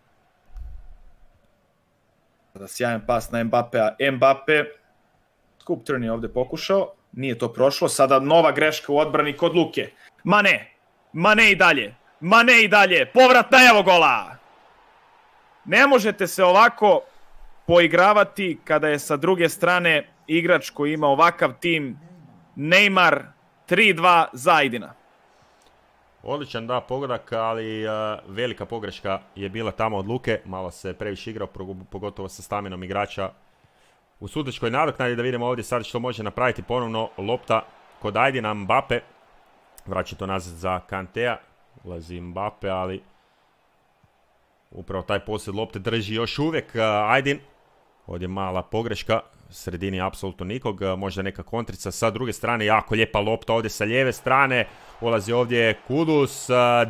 Sada sjajan pas na Mbappea. Mbappe, scoop turn je ovdje pokušao, nije to prošlo. Sada nova greška u odbrani kod Luke. Mane i dalje, povrat na evo gola. Ne možete se ovako poigravati kada je sa druge strane igrač koji ima ovakav tim, Neymar, 3-2 za Ajdina. Odličan pogodak, ali velika pogreška je bila tamo od Luke. Malo se previše igrao, pogotovo sa stamenom igrača u sudačkoj nadoknadi. Da vidimo ovdje sad što može napraviti ponovno lopta kod Ajdina. Mbappe vraća to nazad za Kantea. Ulazi Mbappe, ali upravo taj posjed lopte drži još uvijek Ajdin. Ovdje mala pogreška sredini apsolutno nikog, možda neka kontrica sa druge strane, jako lijepa lopta ovdje sa lijeve strane, ulazi ovdje Kudus,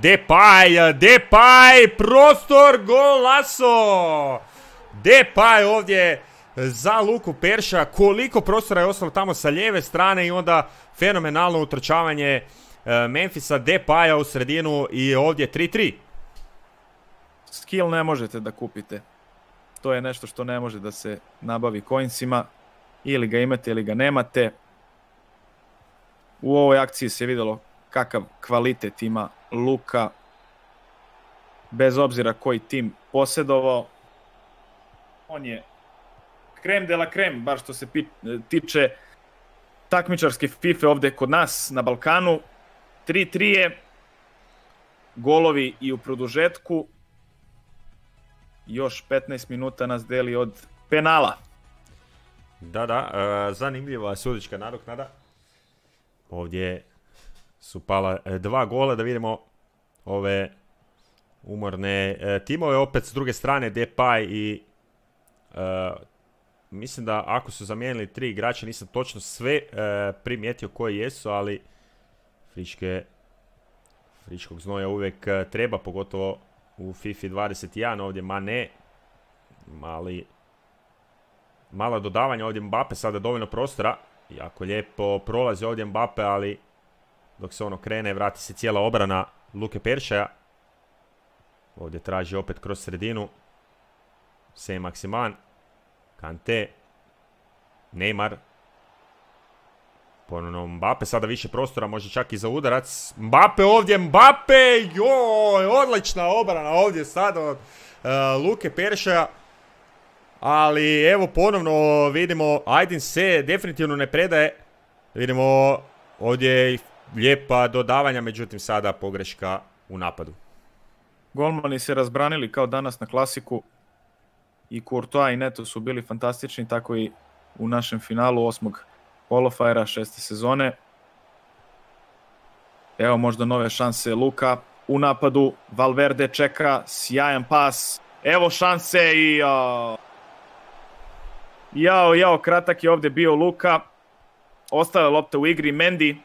Depay, prostor, golazo! Depay ovdje za Luku Perša, koliko prostora je ostalo tamo sa lijeve strane i onda fenomenalno utrčavanje Memphisa Depaya u sredinu i ovdje 3-3. Skill ne možete da kupite. To je nešto što ne može da se nabavi coinsima. Ili ga imate ili ga nemate. U ovoj akciji se vidjelo kakav kvalitet ima Luka. Bez obzira koji tim posjedovao. On je krem de la krem, bar što se tiče takmičarske FIFA ovdje kod nas na Balkanu. 3-3 je. Golovi i u produžetku. Još 15 minuta nas deli od penala. Da, zanimljiva sudička nadoknada. Ovdje su pala 2 gola, da vidimo ove umorne timove. Opet s druge strane Depay i mislim da ako su zamijenili 3 igrača, nisam točno sve primijetio koji jesu, ali friškog znoja uvijek treba, pogotovo u FIFA21, ovdje Mane, mala dodavanja, ovdje Mbappe, sada dovoljno prostora, jako lijepo prolazi ovdje Mbappe, ali dok se ono krene, vrati se cijela obrana Luke Peršaja, ovdje traži opet kroz sredinu, Saint-Maximin, Kante, Neymar, ponovno Mbappe, sada više prostora, može čak i za udarac. Mbappe ovdje, joj, odlična obrana ovdje sada od Luke Peršaja. Ali evo ponovno vidimo, Ajdin se definitivno ne predaje. Vidimo ovdje lijepa dodavanja, međutim sada pogreška u napadu. Golmani se razbranili kao danas na klasiku. I Courtois i Neto su bili fantastični, tako i u našem finalu 8. qualifiera 6. sezone. Evo možda nove šanse Luka u napadu. Valverde čeka, sjajan pas. Evo šanse i... Jao, kratak je ovdje bio Luka. Ostala lopta u igri, Mendy.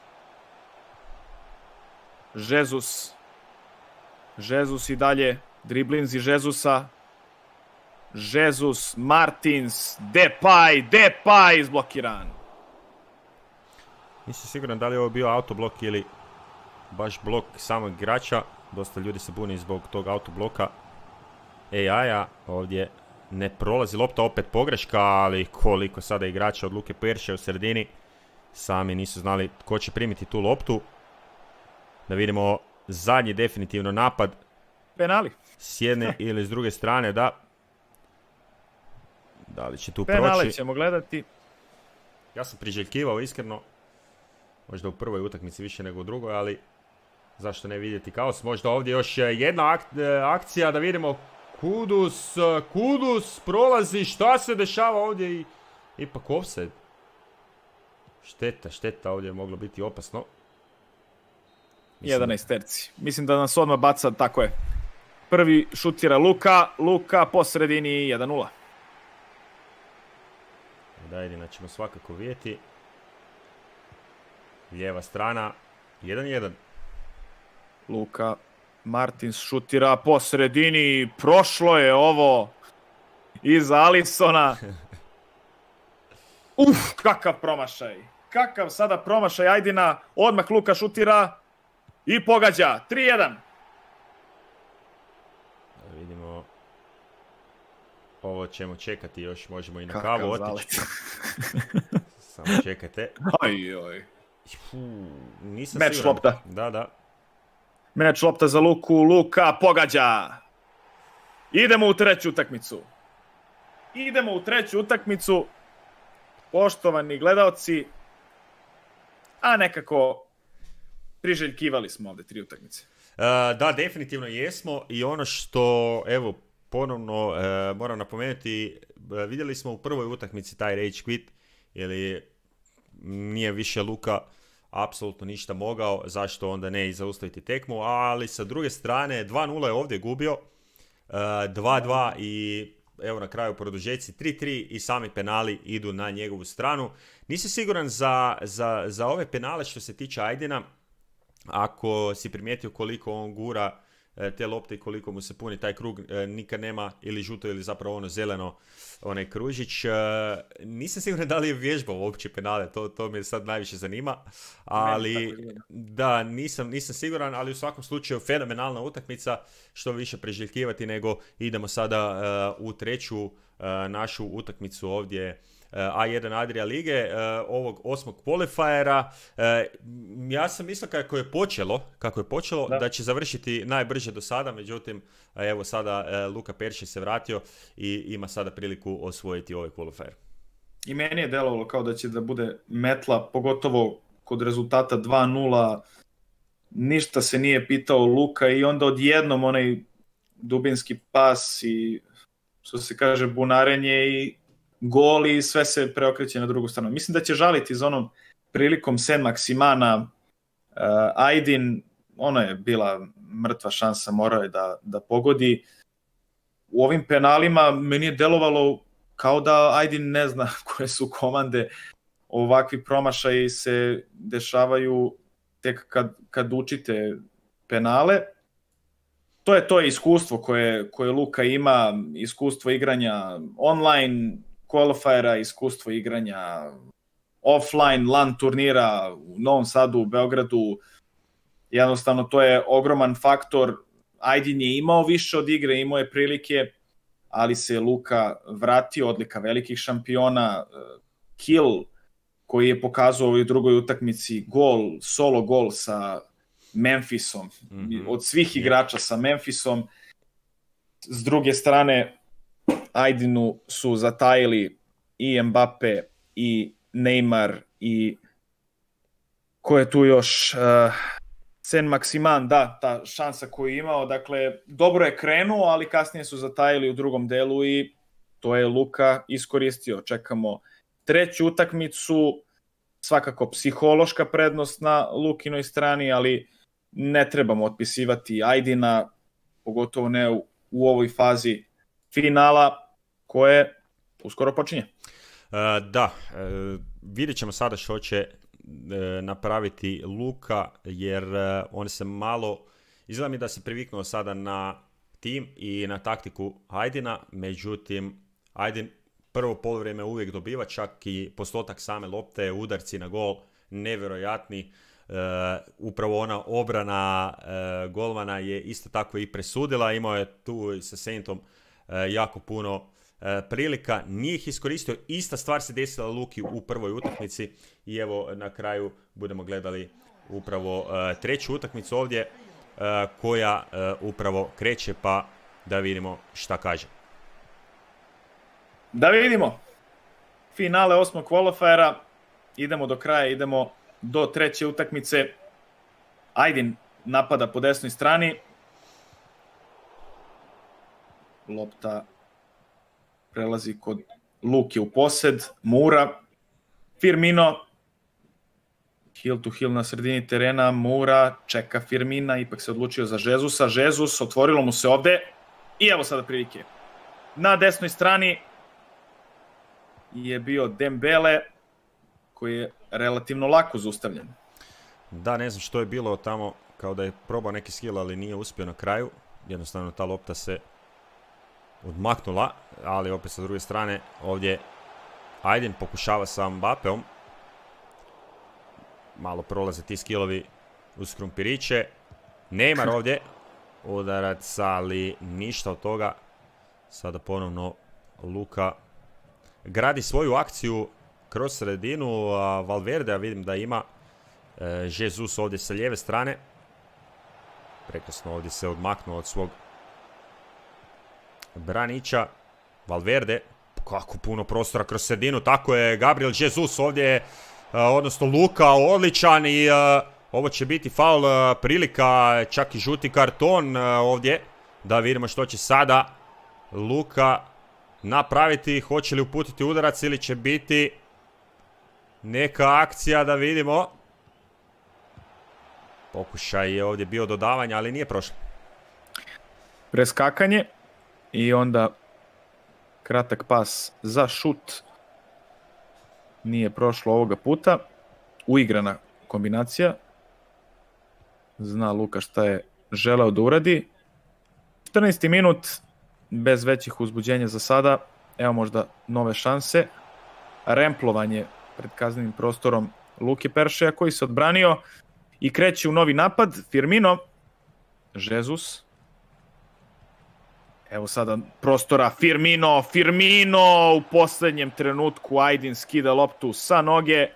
Jesus i dalje. Driblinzi Jesusa. Jesus, Martins, Depay izblokiran. Nisam siguran da li je ovo bio autoblok ili baš blok samog igrača. Dosta ljudi se buni zbog tog autobloka AI-a. Ovdje ne prolazi lopta, opet pogreška, ali koliko sada igrača od Luke Perše u sredini. Sami nisu znali tko će primiti tu loptu. Da vidimo zadnji definitivno napad. Penali. S jedne ili s druge strane, da. Da li će tu proći? Penale ćemo gledati. Ja sam priželjkivao iskreno. Možda u prvoj utakmici više nego u drugoj, ali zašto ne vidjeti kaos. Možda ovdje još jedna akcija da vidimo. Kudus prolazi. Šta se dešava ovdje i ipak offside. Šteta, ovdje je moglo biti opasno. 11 terci. Mislim da nas odmah baca, tako je. Prvi šutira Luka po sredini 1-0. Da, Ajdina ćemo svakako vidjeti. Lijeva strana, 1-1. Luka Martins šutira po sredini. Prošlo je ovo iza Alisona. Kakav promašaj. Kakav sada promašaj Ajdina. Odmah Luka šutira i pogađa. 3-1. Da vidimo. Ovo ćemo čekati još, možemo i na kavu otići. Samo čekajte. Ojoj. Nisam meč siguran. Lopta. Da. Meč lopta za Luku. Luka pogađa. Idemo u treću utakmicu. Poštovani gledalci. A nekako priželjkivali smo ovdje 3 utakmice. Da, definitivno jesmo. I ono što, evo, ponovno moram napomenuti, vidjeli smo u prvoj utakmici taj rage quit, ili nije više Luka apsolutno ništa mogao, zašto onda ne i zaustaviti tekmu, ali sa druge strane 2-0 je ovdje gubio, 2-2 i evo na kraju produžeci 3-3 i sami penali idu na njegovu stranu. Nisam siguran za ove penale što se tiče Ajdina, ako si primijetio koliko on gura te lopte i koliko mu se puni taj krug, nikad nema ili žuto ili zapravo ono zeleno, onaj kružić. Nisam siguran da li je vježbao uopće penale, to me sad najviše zanima, ali da, nisam siguran, ali u svakom slučaju fenomenalna utakmica, što više priželjkivati nego idemo sada u treću našu utakmicu ovdje A1 Adria Lige, ovog 8. qualifiera. Ja sam mislio kako je počelo da će završiti najbrže do sada, međutim evo sada Luka Perši se vratio i ima sada priliku osvojiti ovaj qualifier. I meni je delovalo kao da će da bude metla, pogotovo kod rezultata 2-0, ništa se nije pitao Luka i onda odjednom onaj dubinski pas i što se kaže bunarenje i gol i sve se preokreće na drugu stranu. Mislim da će žaliti za onom prilikom Sen Maksimana. Ajdin, ono je bila mrtva šansa, morao je da pogodi. U ovim penalima meni je delovalo kao da Ajdin ne zna koje su komande. Ovakvi promašaji se dešavaju tek kad učite penale. To je iskustvo koje Luka ima, iskustvo igranja online qualifiera, iskustvo igranja offline, LAN turnira u Novom Sadu, u Beogradu. Jednostavno to je ogroman faktor. Ajdin je imao više od igre, imao je prilike, ali se Luka vratio, odlika velikih šampiona, kill koji je pokazao u ovoj drugoj utakmici, solo gol sa Memphisom, od svih igrača sa Memphisom. S druge strane, Ajdinu su zatajili i Mbappe i Neymar i ko je tu još? Sen Maksiman, da, ta šansa koju je imao. Dakle, dobro je krenuo, ali kasnije su zatajili u drugom delu i to je Luka iskoristio. Čekamo treću utakmicu, svakako psihološka prednost na Lukinoj strani, ali ne trebamo otpisivati Ajdina, pogotovo ne u ovoj fazi finala koje uskoro počinje. Vidjet ćemo sada što će napraviti Luka, jer on se malo, izgleda mi da se priviknuo sada na tim i na taktiku Ajdina, međutim Ajdin prvo poluvreme uvijek dobiva, čak i postotak same lopte, udarci na gol nevjerojatni. Upravo ona obrana golmana je isto tako i presudila, imao je tu sa Saintom jako puno prilika, nije ih iskoristio. Ista stvar se desila Luki u prvoj utakmici i evo na kraju budemo gledali upravo treću utakmicu ovdje koja upravo kreće, pa da vidimo šta kaže. Da vidimo. Finale 8. qualifiera, idemo do kraja, idemo do treće utakmice. Ajdin napada po desnoj strani. Lopta prelazi kod Luke u posed. Mura. Firmino. Heel to heel na sredini terena. Mura čeka Firmina. Ipak se odlučio za Jezusa. Jezus, otvorilo mu se ovde. I evo sada prilike. Na desnoj strani je bio Dembele, koji je relativno lako zaustavljen. Da, ne znam što je bilo tamo, kao da je probao neki skill, ali nije uspio na kraju. Jednostavno ta lopta se odmaknula, ali opet sa druge strane ovdje Ajdin pokušava sa Mbappeom. Malo prolaze ti skillovi uz krumpiriće. Neymar ovdje udarac, ali ništa od toga. Sada ponovno Luka gradi svoju akciju kroz sredinu. Valverde, vidim da ima Jesus ovdje sa lijeve strane. Prekrasno ovdje se odmaknuo od svog branića. Valverde, kako puno prostora kroz sredinu, tako je Gabriel Jesus ovdje, odnosno Luka, odličan i ovo će biti faul, prilika, čak i žuti karton ovdje. Da vidimo što će sada Luka napraviti, hoće li uputiti udarac ili će biti neka akcija, da vidimo. Pokušaj je ovdje bio dodavanja, ali nije prošlo. Preskakanje i onda kratak pas za šut. Nije prošlo ovoga puta. Uigrana kombinacija. Zna Luka šta je želeo da uradi. 14. minut, bez većih uzbuđenja za sada. Evo možda nove šanse. Remplovanje pred kaznenim prostorom Luke Peršeja koji se odbranio i kreće u novi napad. Firmino, Jesus. Evo sada prostora Firmino u posljednjem trenutku Ajdin skida loptu sa noge.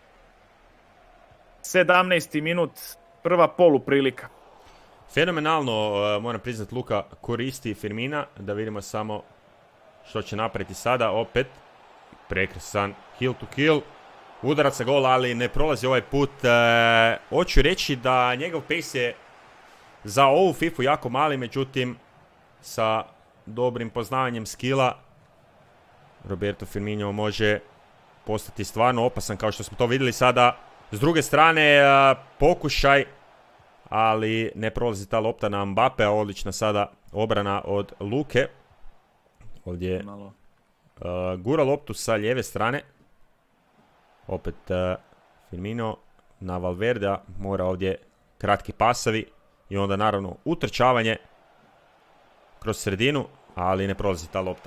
17. minut, prva poluprilika. Fenomenalno, moram priznat, Luka koristi Firmina, da vidimo samo što će napraviti sada. Opet prekrasan heel to kill, udarac sa gola, ali ne prolazi ovaj put. Hoću reći da njegov pace je za ovu FIFA jako mali, međutim sa dobrim poznavanjem skilla Roberto Firmino može postati stvarno opasan, kao što smo to vidjeli sada. S druge strane, pokušaj, ali ne prolazi ta lopta na Mbappé, a odlična sada obrana od Luke. Ovdje gura loptu sa lijeve strane. Opet Firmino na Valverdea, mora ovdje kratki pasavi i onda naravno utrčavanje kroz sredinu, ali ne prolazi ta lopta.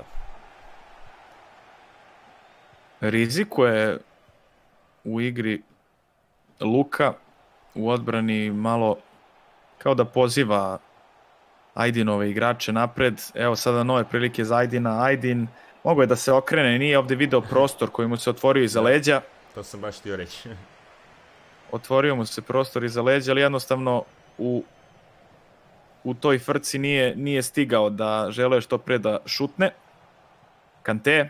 Rizikuje u igri Luka, u odbrani malo kao da poziva Ajdinove igrače napred. Evo sada nove prilike za Ajdina. Ajdin mogo je da se okrene, nije ovdje video prostor koji mu se otvorio iza leđa. To sam baš htio reći. Otvorio mu se prostor iza leđa, ali jednostavno u toj frci nije stigao da žele što pre da šutne. Kante.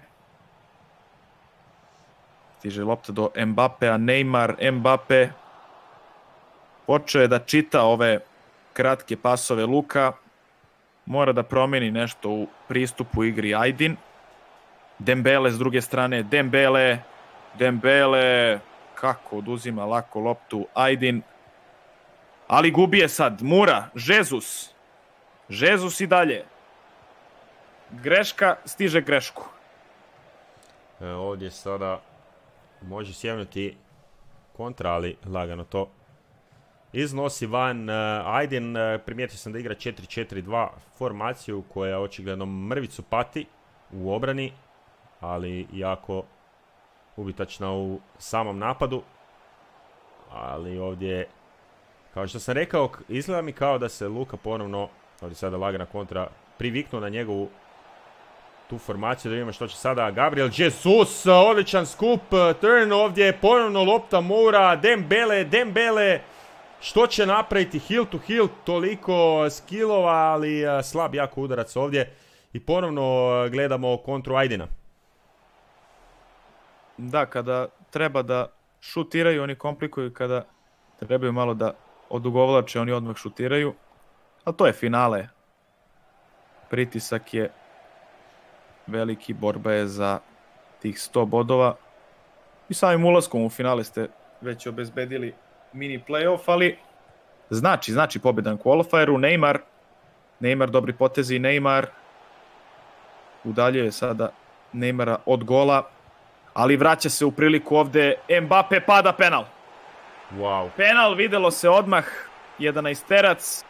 Stiže lopta do Mbappéa, Neymar, Mbappé. Počeo je da čita ove kratke pasove Luka. Mora da promeni nešto u pristupu igri Ajdin. Dembele s druge strane, Dembele, kako oduzima lako loptu Ajdin. Ali gubi je sad, Mura, Jesus i dalje. Greška stiže grešku. Ovdje sada može sjevnuti kontra, ali lagano to iznosi van. Ajdin, primijetio sam da igra 4-4-2 formaciju koja očigledno mrvicu pati u obrani, ali jako ubitačna u samom napadu. Ali ovdje, kao što sam rekao, izgleda mi kao da se Luka ponovno, ovdje sada lagana kontra, priviknuo na njegovu tu formaciju. Da vidimo što će sada Gabriel Jesus, odličan skup, turn ovdje, ponovno lopta Moura, Dembele, što će napraviti, heel to heel, toliko skillova, ali slab jako udarac ovdje. I ponovno gledamo kontru Ajdina. Da, kada treba da šutiraju, oni komplikuju, kada trebaju malo da odugovlače, oni odmah šutiraju. Ali to je finale. Pritisak je veliki, borba je za tih 100 bodova. I samim ulaskom u finale ste već obezbedili mini playoff, ali znači pobedan qualifieru. Neymar, dobri potezi, Neymar udaljuje sada Neymara od gola, ali vraća se u priliku ovde. Mbappé, pada penal. Wow. Penal, videlo se odmah, 11-terac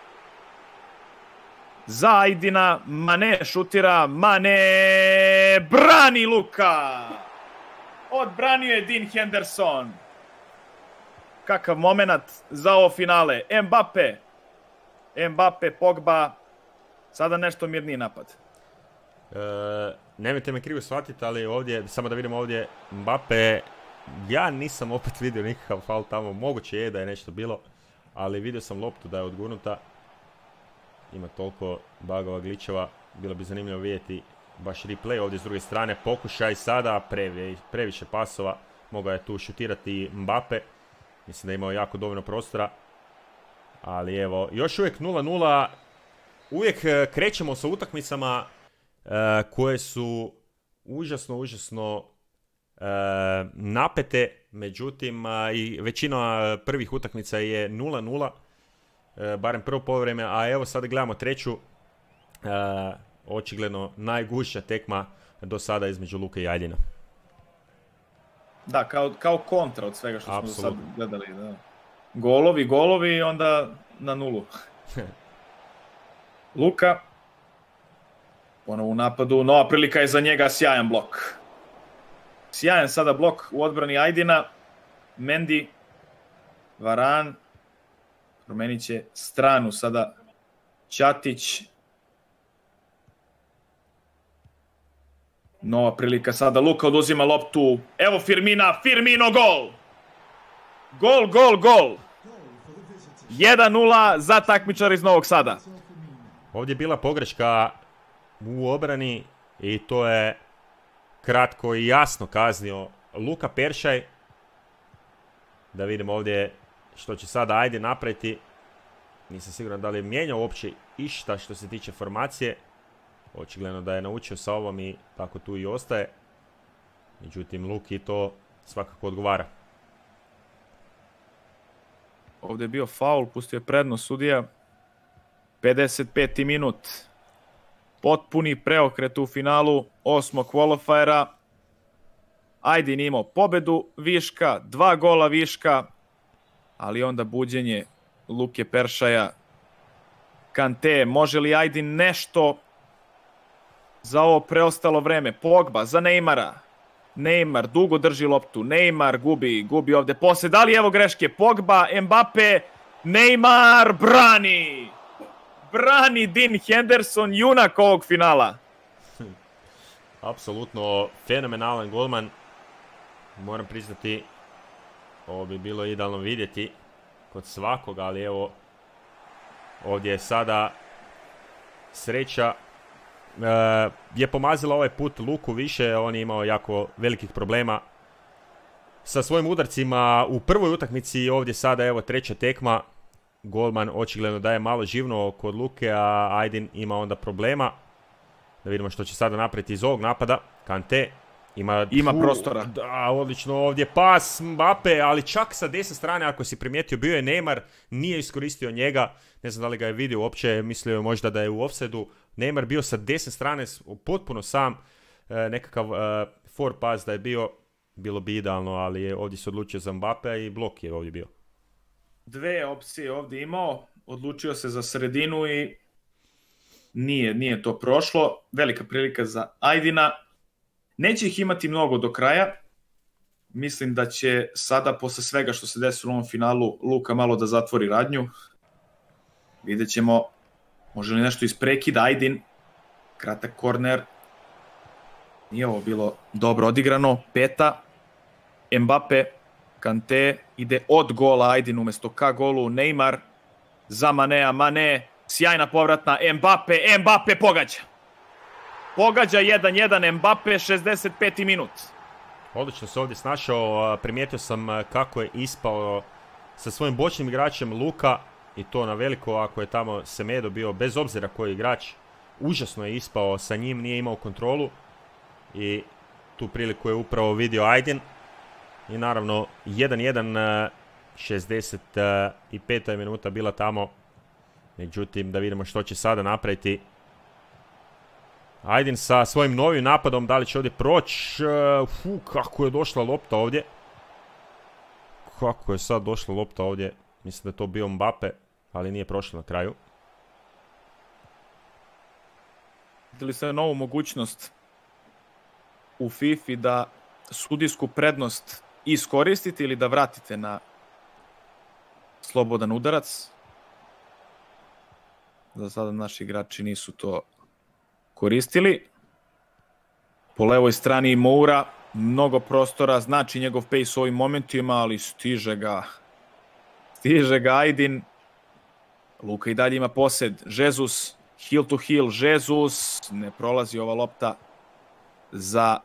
za Ajdina. Mane šutira, Mane brani Luka. Odbranio je Dean Henderson. Kakav moment za ovo finale. Mbappé, Pogba. Sada nešto mirniji napad. Nemojte me krivo shvatiti, ali ovdje, samo da vidimo ovdje Mbappé, ja nisam opet vidio nikakav faul tamo, moguće je da je nešto bilo, ali vidio sam loptu da je odgurnuta. Ima toliko bugova, glitcheva, bilo bi zanimljivo vidjeti baš replay. Ovdje s druge strane pokušaj sada, previše pasova, mogao je tu šutirati Mbappé, mislim da je imao jako dovoljno prostora, ali evo, još uvijek 0-0, uvijek krećemo sa utakmicama koje su užasno napete, međutim i većina prvih utakmica je 0-0, barem prvo poluvreme, a evo sada gledamo treću, očigledno najgušća tekma do sada između Luke i Ajdina. Da, kao kontra od svega što smo do sad gledali. Da. Golovi i onda na nulu. Luka. Ponovo u napadu. Nova prilika je za njega, sjajan blok. Sjajan sada blok u odbrani Ajdina. Mendy. Varan. Promenit će stranu sada Ćatić. Nova prilika sada, Luka oduzima loptu. Evo Firmino gol! Gol! 1-0 za takmičar iz Novog Sada. Ovdje je bila pogreška u obrani i to je kratko i jasno kaznio Luka Peršaj. Da vidimo ovdje što će sada Ajdin napraviti. Nisam siguran da li je mijenjao uopće išta što se tiče formacije. Očigledno da je naučio sa ovom i tako tu i ostaje. Međutim, Luki to svakako odgovara. Ovdje je bio faul, pustio je prednost sudija. 55. minut. Potpuni preokret u finalu 8. qualifiera. Ajdin imao pobedu viška, 2 gola viška, ali onda buđenje Luke Peršaja. Kante, može li Ajdin nešto za ovo preostalo vreme? Pogba za Neymara. Neymar dugo drži loptu. Neymar gubi ovdje posle. Da li evo greške? Pogba, Mbappe, Neymar brani. Brani Dean Henderson, junak ovog finala. Apsolutno fenomenalan golman. Moram priznati, ovo bi bilo idealno vidjeti kod svakoga, ali evo ovdje je sada sreća je pomazila ovaj put Luku više. On je imao jako velikih problema sa svojim udarcima u prvoj utakmici. Ovdje sada evo treća tekma. Golman očigledno daje malo živno kod Luke, a Ajdin ima onda problema. Da vidimo što će sada napraviti iz ovog napada. Kante ima prostora. Da, odlično ovdje pas Mbappe, ali čak sa desne strane, ako si primijetio, bio je Neymar, nije iskoristio njega. Ne znam da li ga je vidio uopće, mislio je možda da je u offside-u. Neymar bio sa desne strane potpuno sam, nekakav for pas da je bio, bilo bi idealno, ali je ovdje se odlučio za Mbappe i blok je ovdje bio. Dve opcije ovdje imao, odlučio se za sredinu i nije to prošlo. Velika prilika za Ajdina. Neće ih imati mnogo do kraja. Mislim da će sada, posle svega što se desilo u ovom finalu, Luka malo da zatvori radnju. Vidjet ćemo, može li nešto iz prekida. Ajdin, kratak korner. Nije ovo bilo dobro odigrano. Peta, Mbappe, Kante, ide od gola Ajdin umjesto ka golu. Neymar za Manea, Mane, sjajna povratna. Mbappe pogađa. Pogađa 1-1 Mbappe, 65. minut. Odlično se ovdje snašao, primijetio sam kako je ispao sa svojim bočnim igračem Luka i to na veliko, ako je tamo Semedo bio, bez obzira koji igrač, užasno je ispao sa njim, nije imao kontrolu i tu priliku je upravo vidio Ajdin i naravno 1-1, 65. minuta bila tamo, međutim da vidimo što će sada napraviti Ajdin sa svojim novim napadom. Da li će ovdje proći? Kako je došla lopta ovdje. Kako je sad došla lopta ovdje. Mislim da je to bio Mbappe, ali nije prošlo na kraju. Vidjeli ste novu mogućnost u FIFA da sudijsku prednost iskoristite ili da vratite na slobodan udarac. Za sada naši igrači nisu to koristili. Po levoj strani Moura, mnogo prostora, znači njegov pace u ovim momentima, ali stiže ga Ajdin. Luka i dalje ima posed. Jesus, heel to heel, Jesus, ne prolazi ova lopta za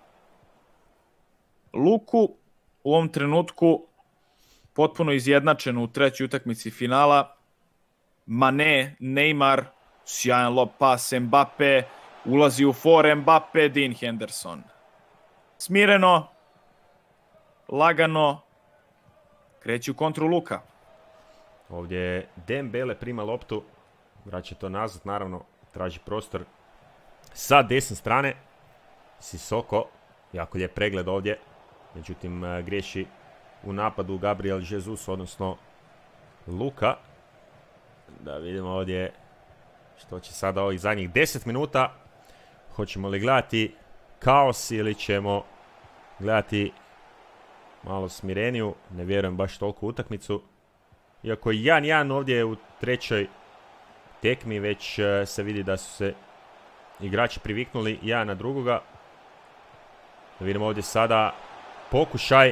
Luku. U ovom trenutku potpuno izjednačeno u trećoj utakmici finala. Mane, Neymar, sjajan lob pas, Mbappe, ulazi u for Mbappe, Dean Henderson. Smireno, lagano, kreće u kontru Luka. Ovdje Dembele prima loptu, vraća to nazad, naravno, traži prostor sa desne strane. Sissoko, jako lijep pregled ovdje, međutim griješi u napadu Gabriel Jesus, odnosno Luka. Da vidimo ovdje što će sada ovih zadnjih 10 minuta. Hoćemo li gledati kaos ili ćemo gledati malo smireniju? Ne vjerujem baš toliko u utakmicu. Iako je 1-1 ovdje u trećoj tekmi, već se vidi da su se igrači priviknuli jedan na drugoga. Da vidimo ovdje sada pokušaj.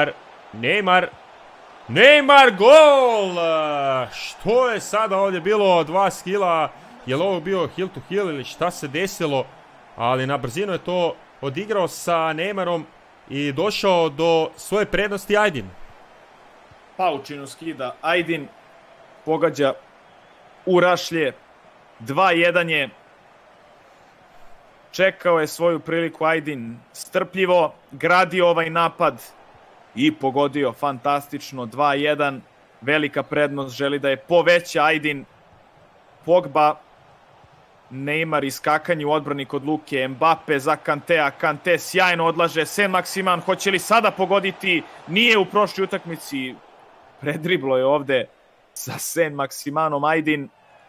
Neymar, gol! Što je sada ovdje bilo? 2 skilla. Je li ovo bio hill to hill ili šta se desilo? Ali na brzinu je to odigrao sa Neymarom i došao do svoje prednosti Ajdin. Paučinu skida Ajdin, pogađa u rašlje. 2-1 je. Čekao je svoju priliku Ajdin, strpljivo gradio ovaj napad i pogodio fantastično. 2-1, velika prednost, želi da je poveća Ajdin. Pogba, Neymar iskakanje u odbrani kod Luke, Mbappe za Kantea, Kante sjajno odlaže, Saint-Maximin hoće li sada pogoditi, nije u prošloj utakmici, predriblo je ovde sa Saint-Maximanom Ajdin.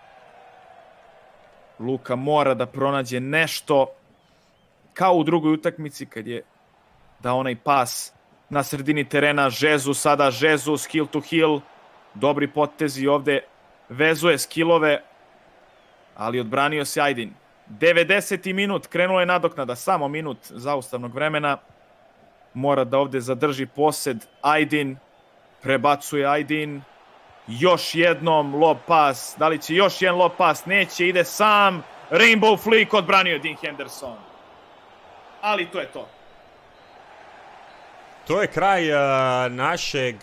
Luka mora da pronađe nešto kao u drugoj utakmici kad je dao onaj pas na sredini terena. Jesus, hill to hill, dobri potezi ovde, vezuje skillove, ali odbranio se Ajdin. 90. minut, krenula je nadoknada, samo minut zaustavnog vremena. Mora da ovde zadrži posed Ajdin, prebacuje Ajdin, još jednom lob pas, da li će još jedan lob pas, neće, ide sam, Rainbow flick, odbranio Dean Henderson. Ali to je to. To je kraj našeg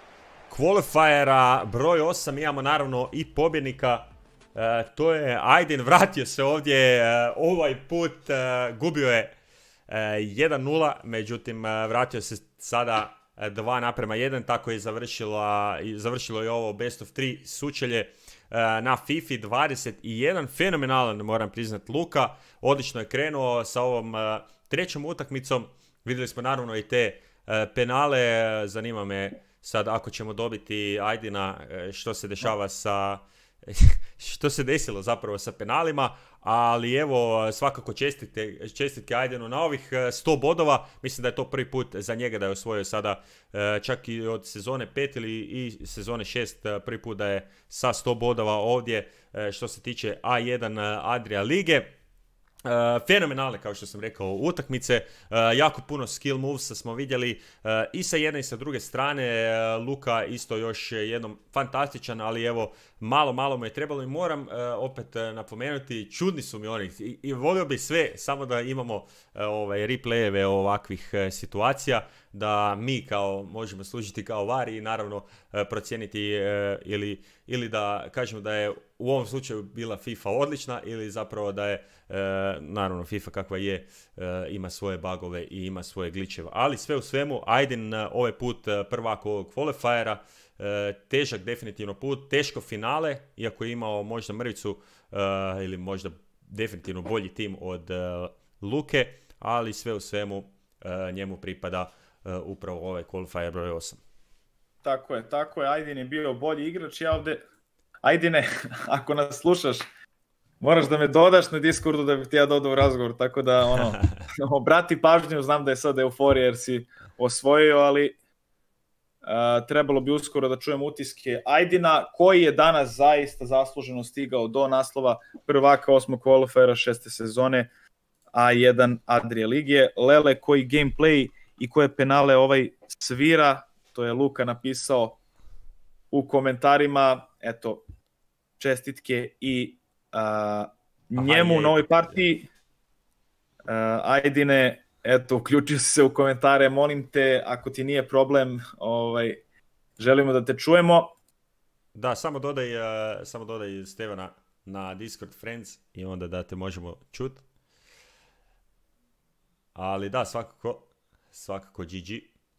qualifiera broj 8, imamo naravno i pobjednika. To je Ajdin, vratio se ovdje, ovaj put gubio je 1-0, međutim vratio se sada 2:1, tako je završilo je ovo best of 3 sučelje na FIFA21. Fenomenalan, moram priznat, Luka, odlično je krenuo sa ovom trećom utakmicom. Vidjeli smo naravno i te penale, zanima me sad ako ćemo dobiti Ajdina što se dešava sa... što se desilo zapravo sa penalima, ali evo svakako čestitke Ajdinu na ovih 100 bodova, mislim da je to prvi put za njega da je osvojio sada čak i od sezone 5 ili i sezone 6 prvi put da je sa 100 bodova ovdje što se tiče A1 Adria Lige. Fenomenalne, kao što sam rekao, utakmice, jako puno skill movesa smo vidjeli i sa jedne i sa druge strane. Luka isto još jednom fantastičan, ali evo malo mu je trebalo i moram opet napomenuti, čudni su mi oni i volio bi sve samo da imamo replayeve ovakvih situacija, da mi kao možemo služiti kao VAR i naravno procijeniti ili da kažemo da je u ovom slučaju bila FIFA odlična ili zapravo da je naravno FIFA kakva je ima svoje bugove i ima svoje glitcheve, ali sve u svemu Ajdin ovaj put prvak ovog qualifiera, težak definitivno put, teško finale, iako je imao možda mrvicu ili možda definitivno bolji tim od Luke, ali sve u svemu njemu pripada upravo ovaj qualifier broj 8. Tako je, Ajdin je bio bolji igrač. Ja ovde, Ajdine, ako nas slušaš, moraš da me dodaš na Discordu da bih ti ja dodao u razgovor, tako da obrati pažnju, znam da je sad euforija jer si osvojio, ali trebalo bi uskoro da čujem utiske Ajdina, koji je danas zaista zasluženo stigao do naslova prvaka 8. qualifiera 6. sezone A1 Adria Lige. Lele, koji gameplay i koje penale svira, to je Luka napisao u komentarima. Eto, čestitke i njemu na ovoj partiji. Ajdine, eto, uključio se u komentare, molim te, ako ti nije problem, želimo da te čujemo. Da, samo dodaj Stevana na Discord Friends i onda da te možemo čuti. Ali da, svakako GG.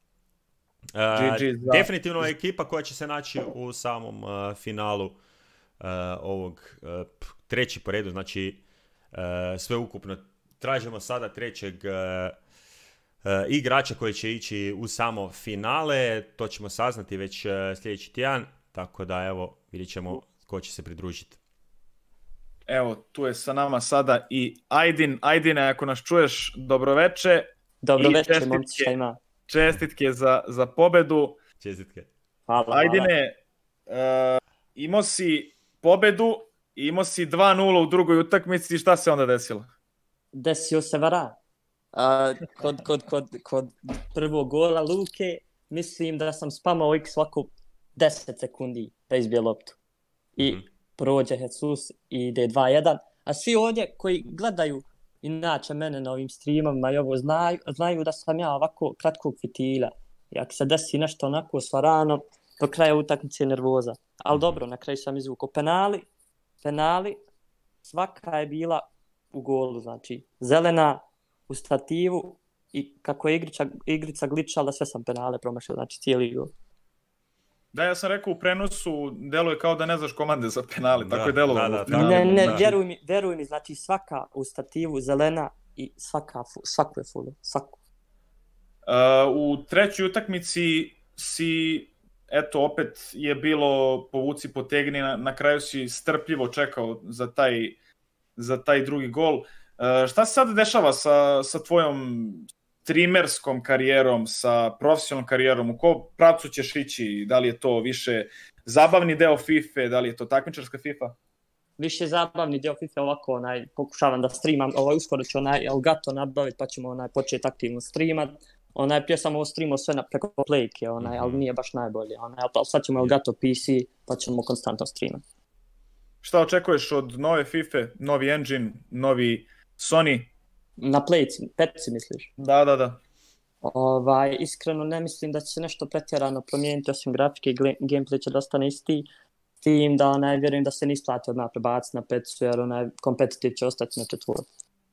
Definitivno je ekipa koja će se naći u samom finalu ovog treći po redu, znači sve ukupno tražimo sada trećeg igrača koji će ići u samo finale. To ćemo saznati već sljedeći tjedan, tako da evo vidjet ćemo ko će se pridružiti. Evo, tu je sa nama sada i Ajdin. Ajdine, ako nas čuješ, dobroveče. Dobroveče, momci, šta ima? Čestitke za pobedu. Čestitke. Hvala. Ajdine, imao si pobedu, imao si 2-0 u drugoj utakmici, šta se onda desilo? Desio se varan. Kod prvog gola Luke, mislim da sam spamao X svako 10 sekundi da izbije loptu. I prođe Jesus i ide 2-1. A svi ovdje koji gledaju inače mene na ovim streamama i ovo znaju da sam ja ovako kratkog fitila. I ako se desi nešto onako s varanom, do kraja utakmice je nervoza. Ali dobro, na kraju sam izvukao penali, svaka je bila u golu, znači zelena u stativu i kako je igrica gličala, sve sam penale promašio, znači cijeli gol. Da, ja sam rekao u prenosu, deluje kao da ne znaš komande za penali, tako je delovalo. Ne, vjeruj mi, znači svaka u stativu zelena i svaku je full, svaku. U trećoj utakmici si, eto, opet je bilo povuci potegni, na kraju si strpljivo čekao za taj drugi gol. Šta se sad dešava sa tvojom streamerskom karijerom, sa profesionalnom karijerom, u ko pravcu ćeš ići? Da li je to više zabavni deo FIFA, da li je to takmičarska FIFA? Više zabavni deo FIFA, ovako pokušavam da streamam, uskoro ću Elgato nabaviti pa ćemo početi aktivno streamat. Prije sam ovo streamao sve preko Playke, ali nije baš najbolje. Ali sad ćemo Elgato PC pa ćemo konstantno streamat. Šta očekuješ od nove FIFA, novi engine, novi Sony? Na Playci, petci misliš? Da. Iskreno ne mislim da će se nešto pretjerano promijeniti, osim grafike i gameplay će da ostane isti. Tim da vjerujem da se ne isplati odmah prebaciti na petcu, jer kompetitiv će ostati na četvorku.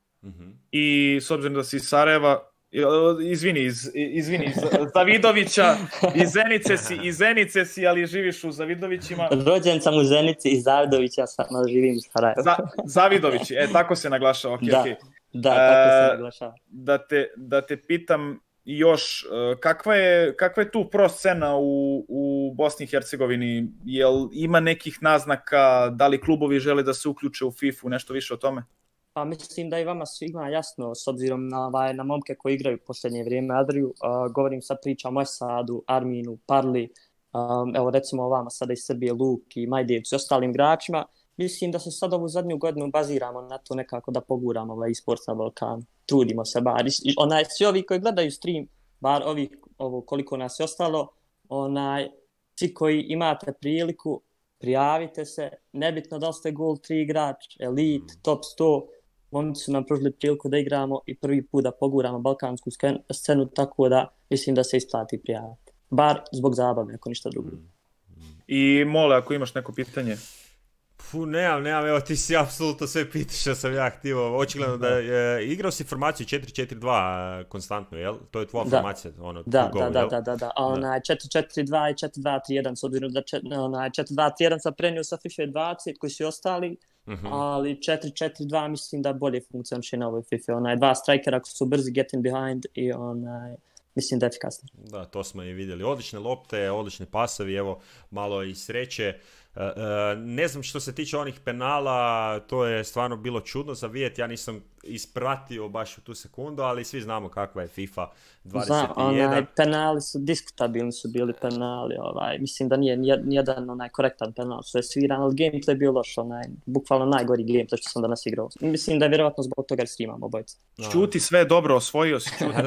I s obzirom da si iz Sarajeva, izvini, iz Zavidovića, iz Zenice si, ali živiš u Zavidovićima. Rođen sam u Zenici, iz Zavidovića, ali živim u Sarajevu. Zavidovići, tako se naglašava, okej. Da, tako se naglašava. Da te pitam još, kakva je tu pro scena u Bosni i Hercegovini? Jel ima nekih naznaka, da li klubovi žele da se uključe u FIFA, nešto više o tome? Pa mislim da i vama svima jasno, s obzirom na momke koji igraju posljednje vrijeme Adriju, govorim sad pričam o Esadu, Arminu, Parli, evo recimo vama sada iz Srbije Luki i Majdevcu i ostalim igračima. Mislim da se sad ovu zadnju godinu baziramo na to nekako da poguramo e-sport na Balkanu. Trudimo se bar. Svi ovi koji gledaju stream, bar ovo koliko nas je ostalo, svi koji imate priliku, prijavite se, nebitno da li ste Gold 3 igrač, Elite, Top 100, momci su nam pružili priliku da igramo i prvi put da poguramo balkansku scenu, tako da mislim da se isplati prijaviti. Bar zbog zabave, ako ništa drugo. I Mole, ako imaš neko pitanje? Nemam, evo ti si apsolutno sve pitaš što sam ja htio. Očigledno da igrao si formaciju 4-4-2 konstantno, jel? To je tvoja formacija? Da. 4-4-2 i 4-2-3-1, s obzirom da 4-2-3-1 sam prenio sa FIFA20 koji su ostali, ali 4-4-2 mislim da bolje funkcioniše na ovoj FIFA. Dva strikera koji su brzi, getting behind i mislim da je efikasno. Da, to smo i vidjeli. Odlične lopte, odlični pasovi, evo malo i sreće. Ne znam što se tiče onih penala, to je stvarno bilo čudno za vidjeti, ja nisam ispratio baš u tu sekundu, ali svi znamo kakva je FIFA 21. Penali su, diskutabilni su bili penali, mislim da nije nijedan korektan penal što je sviran, ali gameplay je bio loš, bukvalno najgori gameplay što sam danas igrao. Mislim da je vjerovatno zbog toga jer streamam obojica. Čuti sve dobro, osvojio si, čuti.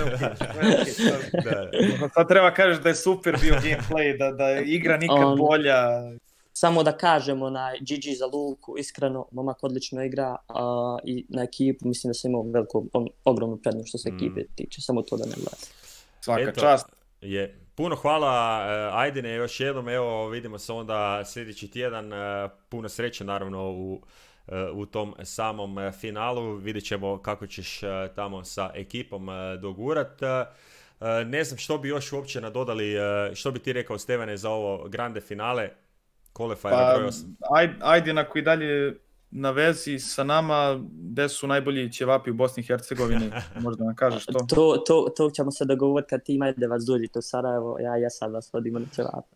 Sad treba kažeš da je super bio gameplay, da je igra nikad bolja. Samo da kažemo GG za Luku, iskreno, momak odlično igra i na ekipu mislim da se imao ogromnu prednost što se ekipe tiče, samo to da ne gleda. Svaka čast. Puno hvala Ajdine još jednom, evo vidimo se onda sljedeći tjedan, puno sreće naravno u tom samom finalu, vidjet ćemo kako ćeš tamo sa ekipom dogurat. Ne znam što bi još uopće nadodali, što bi ti rekao Stevane za ovo grande finale? Ajdin ako i dalje na vezi sa nama, gde su najbolji ćevapi u Bosni i Hercegovini, možda nam kažeš to? To ćemo se dogovoriti kad ti imate da vas dođete u Sarajevo, ja sad vas vodimo na ćevape.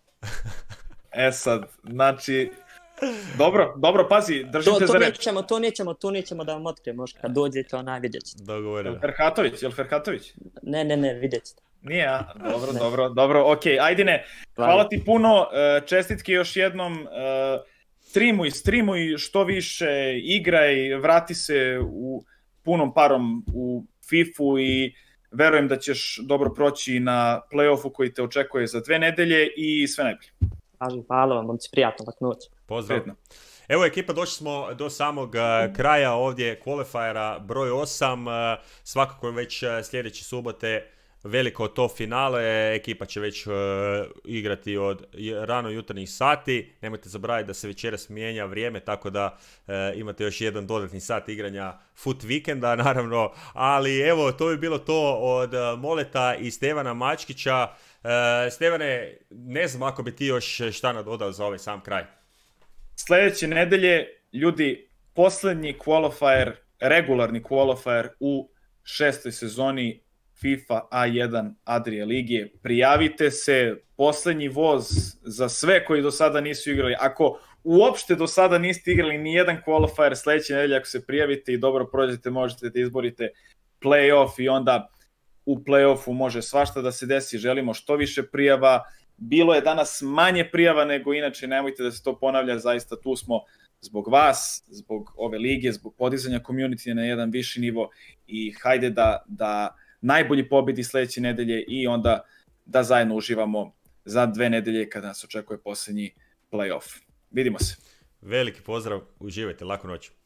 Sad, znači, dobro, pazi, držite za reč. To nećemo da vam otkrijemo, kad dođete vidjet ćete. Dogovoreno. Jel Ferhatović? Ne, vidjet ćete. Nije, a? Dobro, okej. Ajdine, hvala ti puno, čestitke još jednom, streamuj što više, igraj, vrati se u punom parom u FIFA-u i verujem da ćeš dobro proći na play-offu koji te očekuje za 2 nedelje i sve najbolje. Hvala vam, momci, prijatno, lak noć. Pozdrav. Evo ekipa, došli smo do samog kraja ovdje kvalifiera broj 8, svakako već sljedeće subote veliko to finale, ekipa će već igrati od rano jutarnjih sati, nemojte zaboraviti da se večeras mijenja vrijeme, tako da imate još jedan dodatni sat igranja foot vikenda, naravno, ali evo, to bi bilo to od Moleta i Stevana Mačkića. Stevane, ne znam ako bi ti još šta nadodao za ovaj sam kraj. Sljedeće nedelje, ljudi, posljednji qualifier, regularni qualifier u 6. sezoni FIFA A1 Adria Lige. Prijavite se, posljednji voz za sve koji do sada nisu igrali. Ako uopšte do sada niste igrali ni jedan qualifier, sljedeće nedelje ako se prijavite i dobro prođete, možete da izborite play-off i onda u play-offu može svašta da se desi. Želimo što više prijava. Bilo je danas manje prijava nego inače, nemojte da se to ponavlja, zaista tu smo zbog vas, zbog ove lige, zbog podizanja community na jedan viši nivo i hajde da najbolji pobedi sljedeće nedelje i onda da zajedno uživamo za 2 nedelje kada nas očekuje posljednji play-off. Vidimo se. Veliki pozdrav, uživajte, laku noć.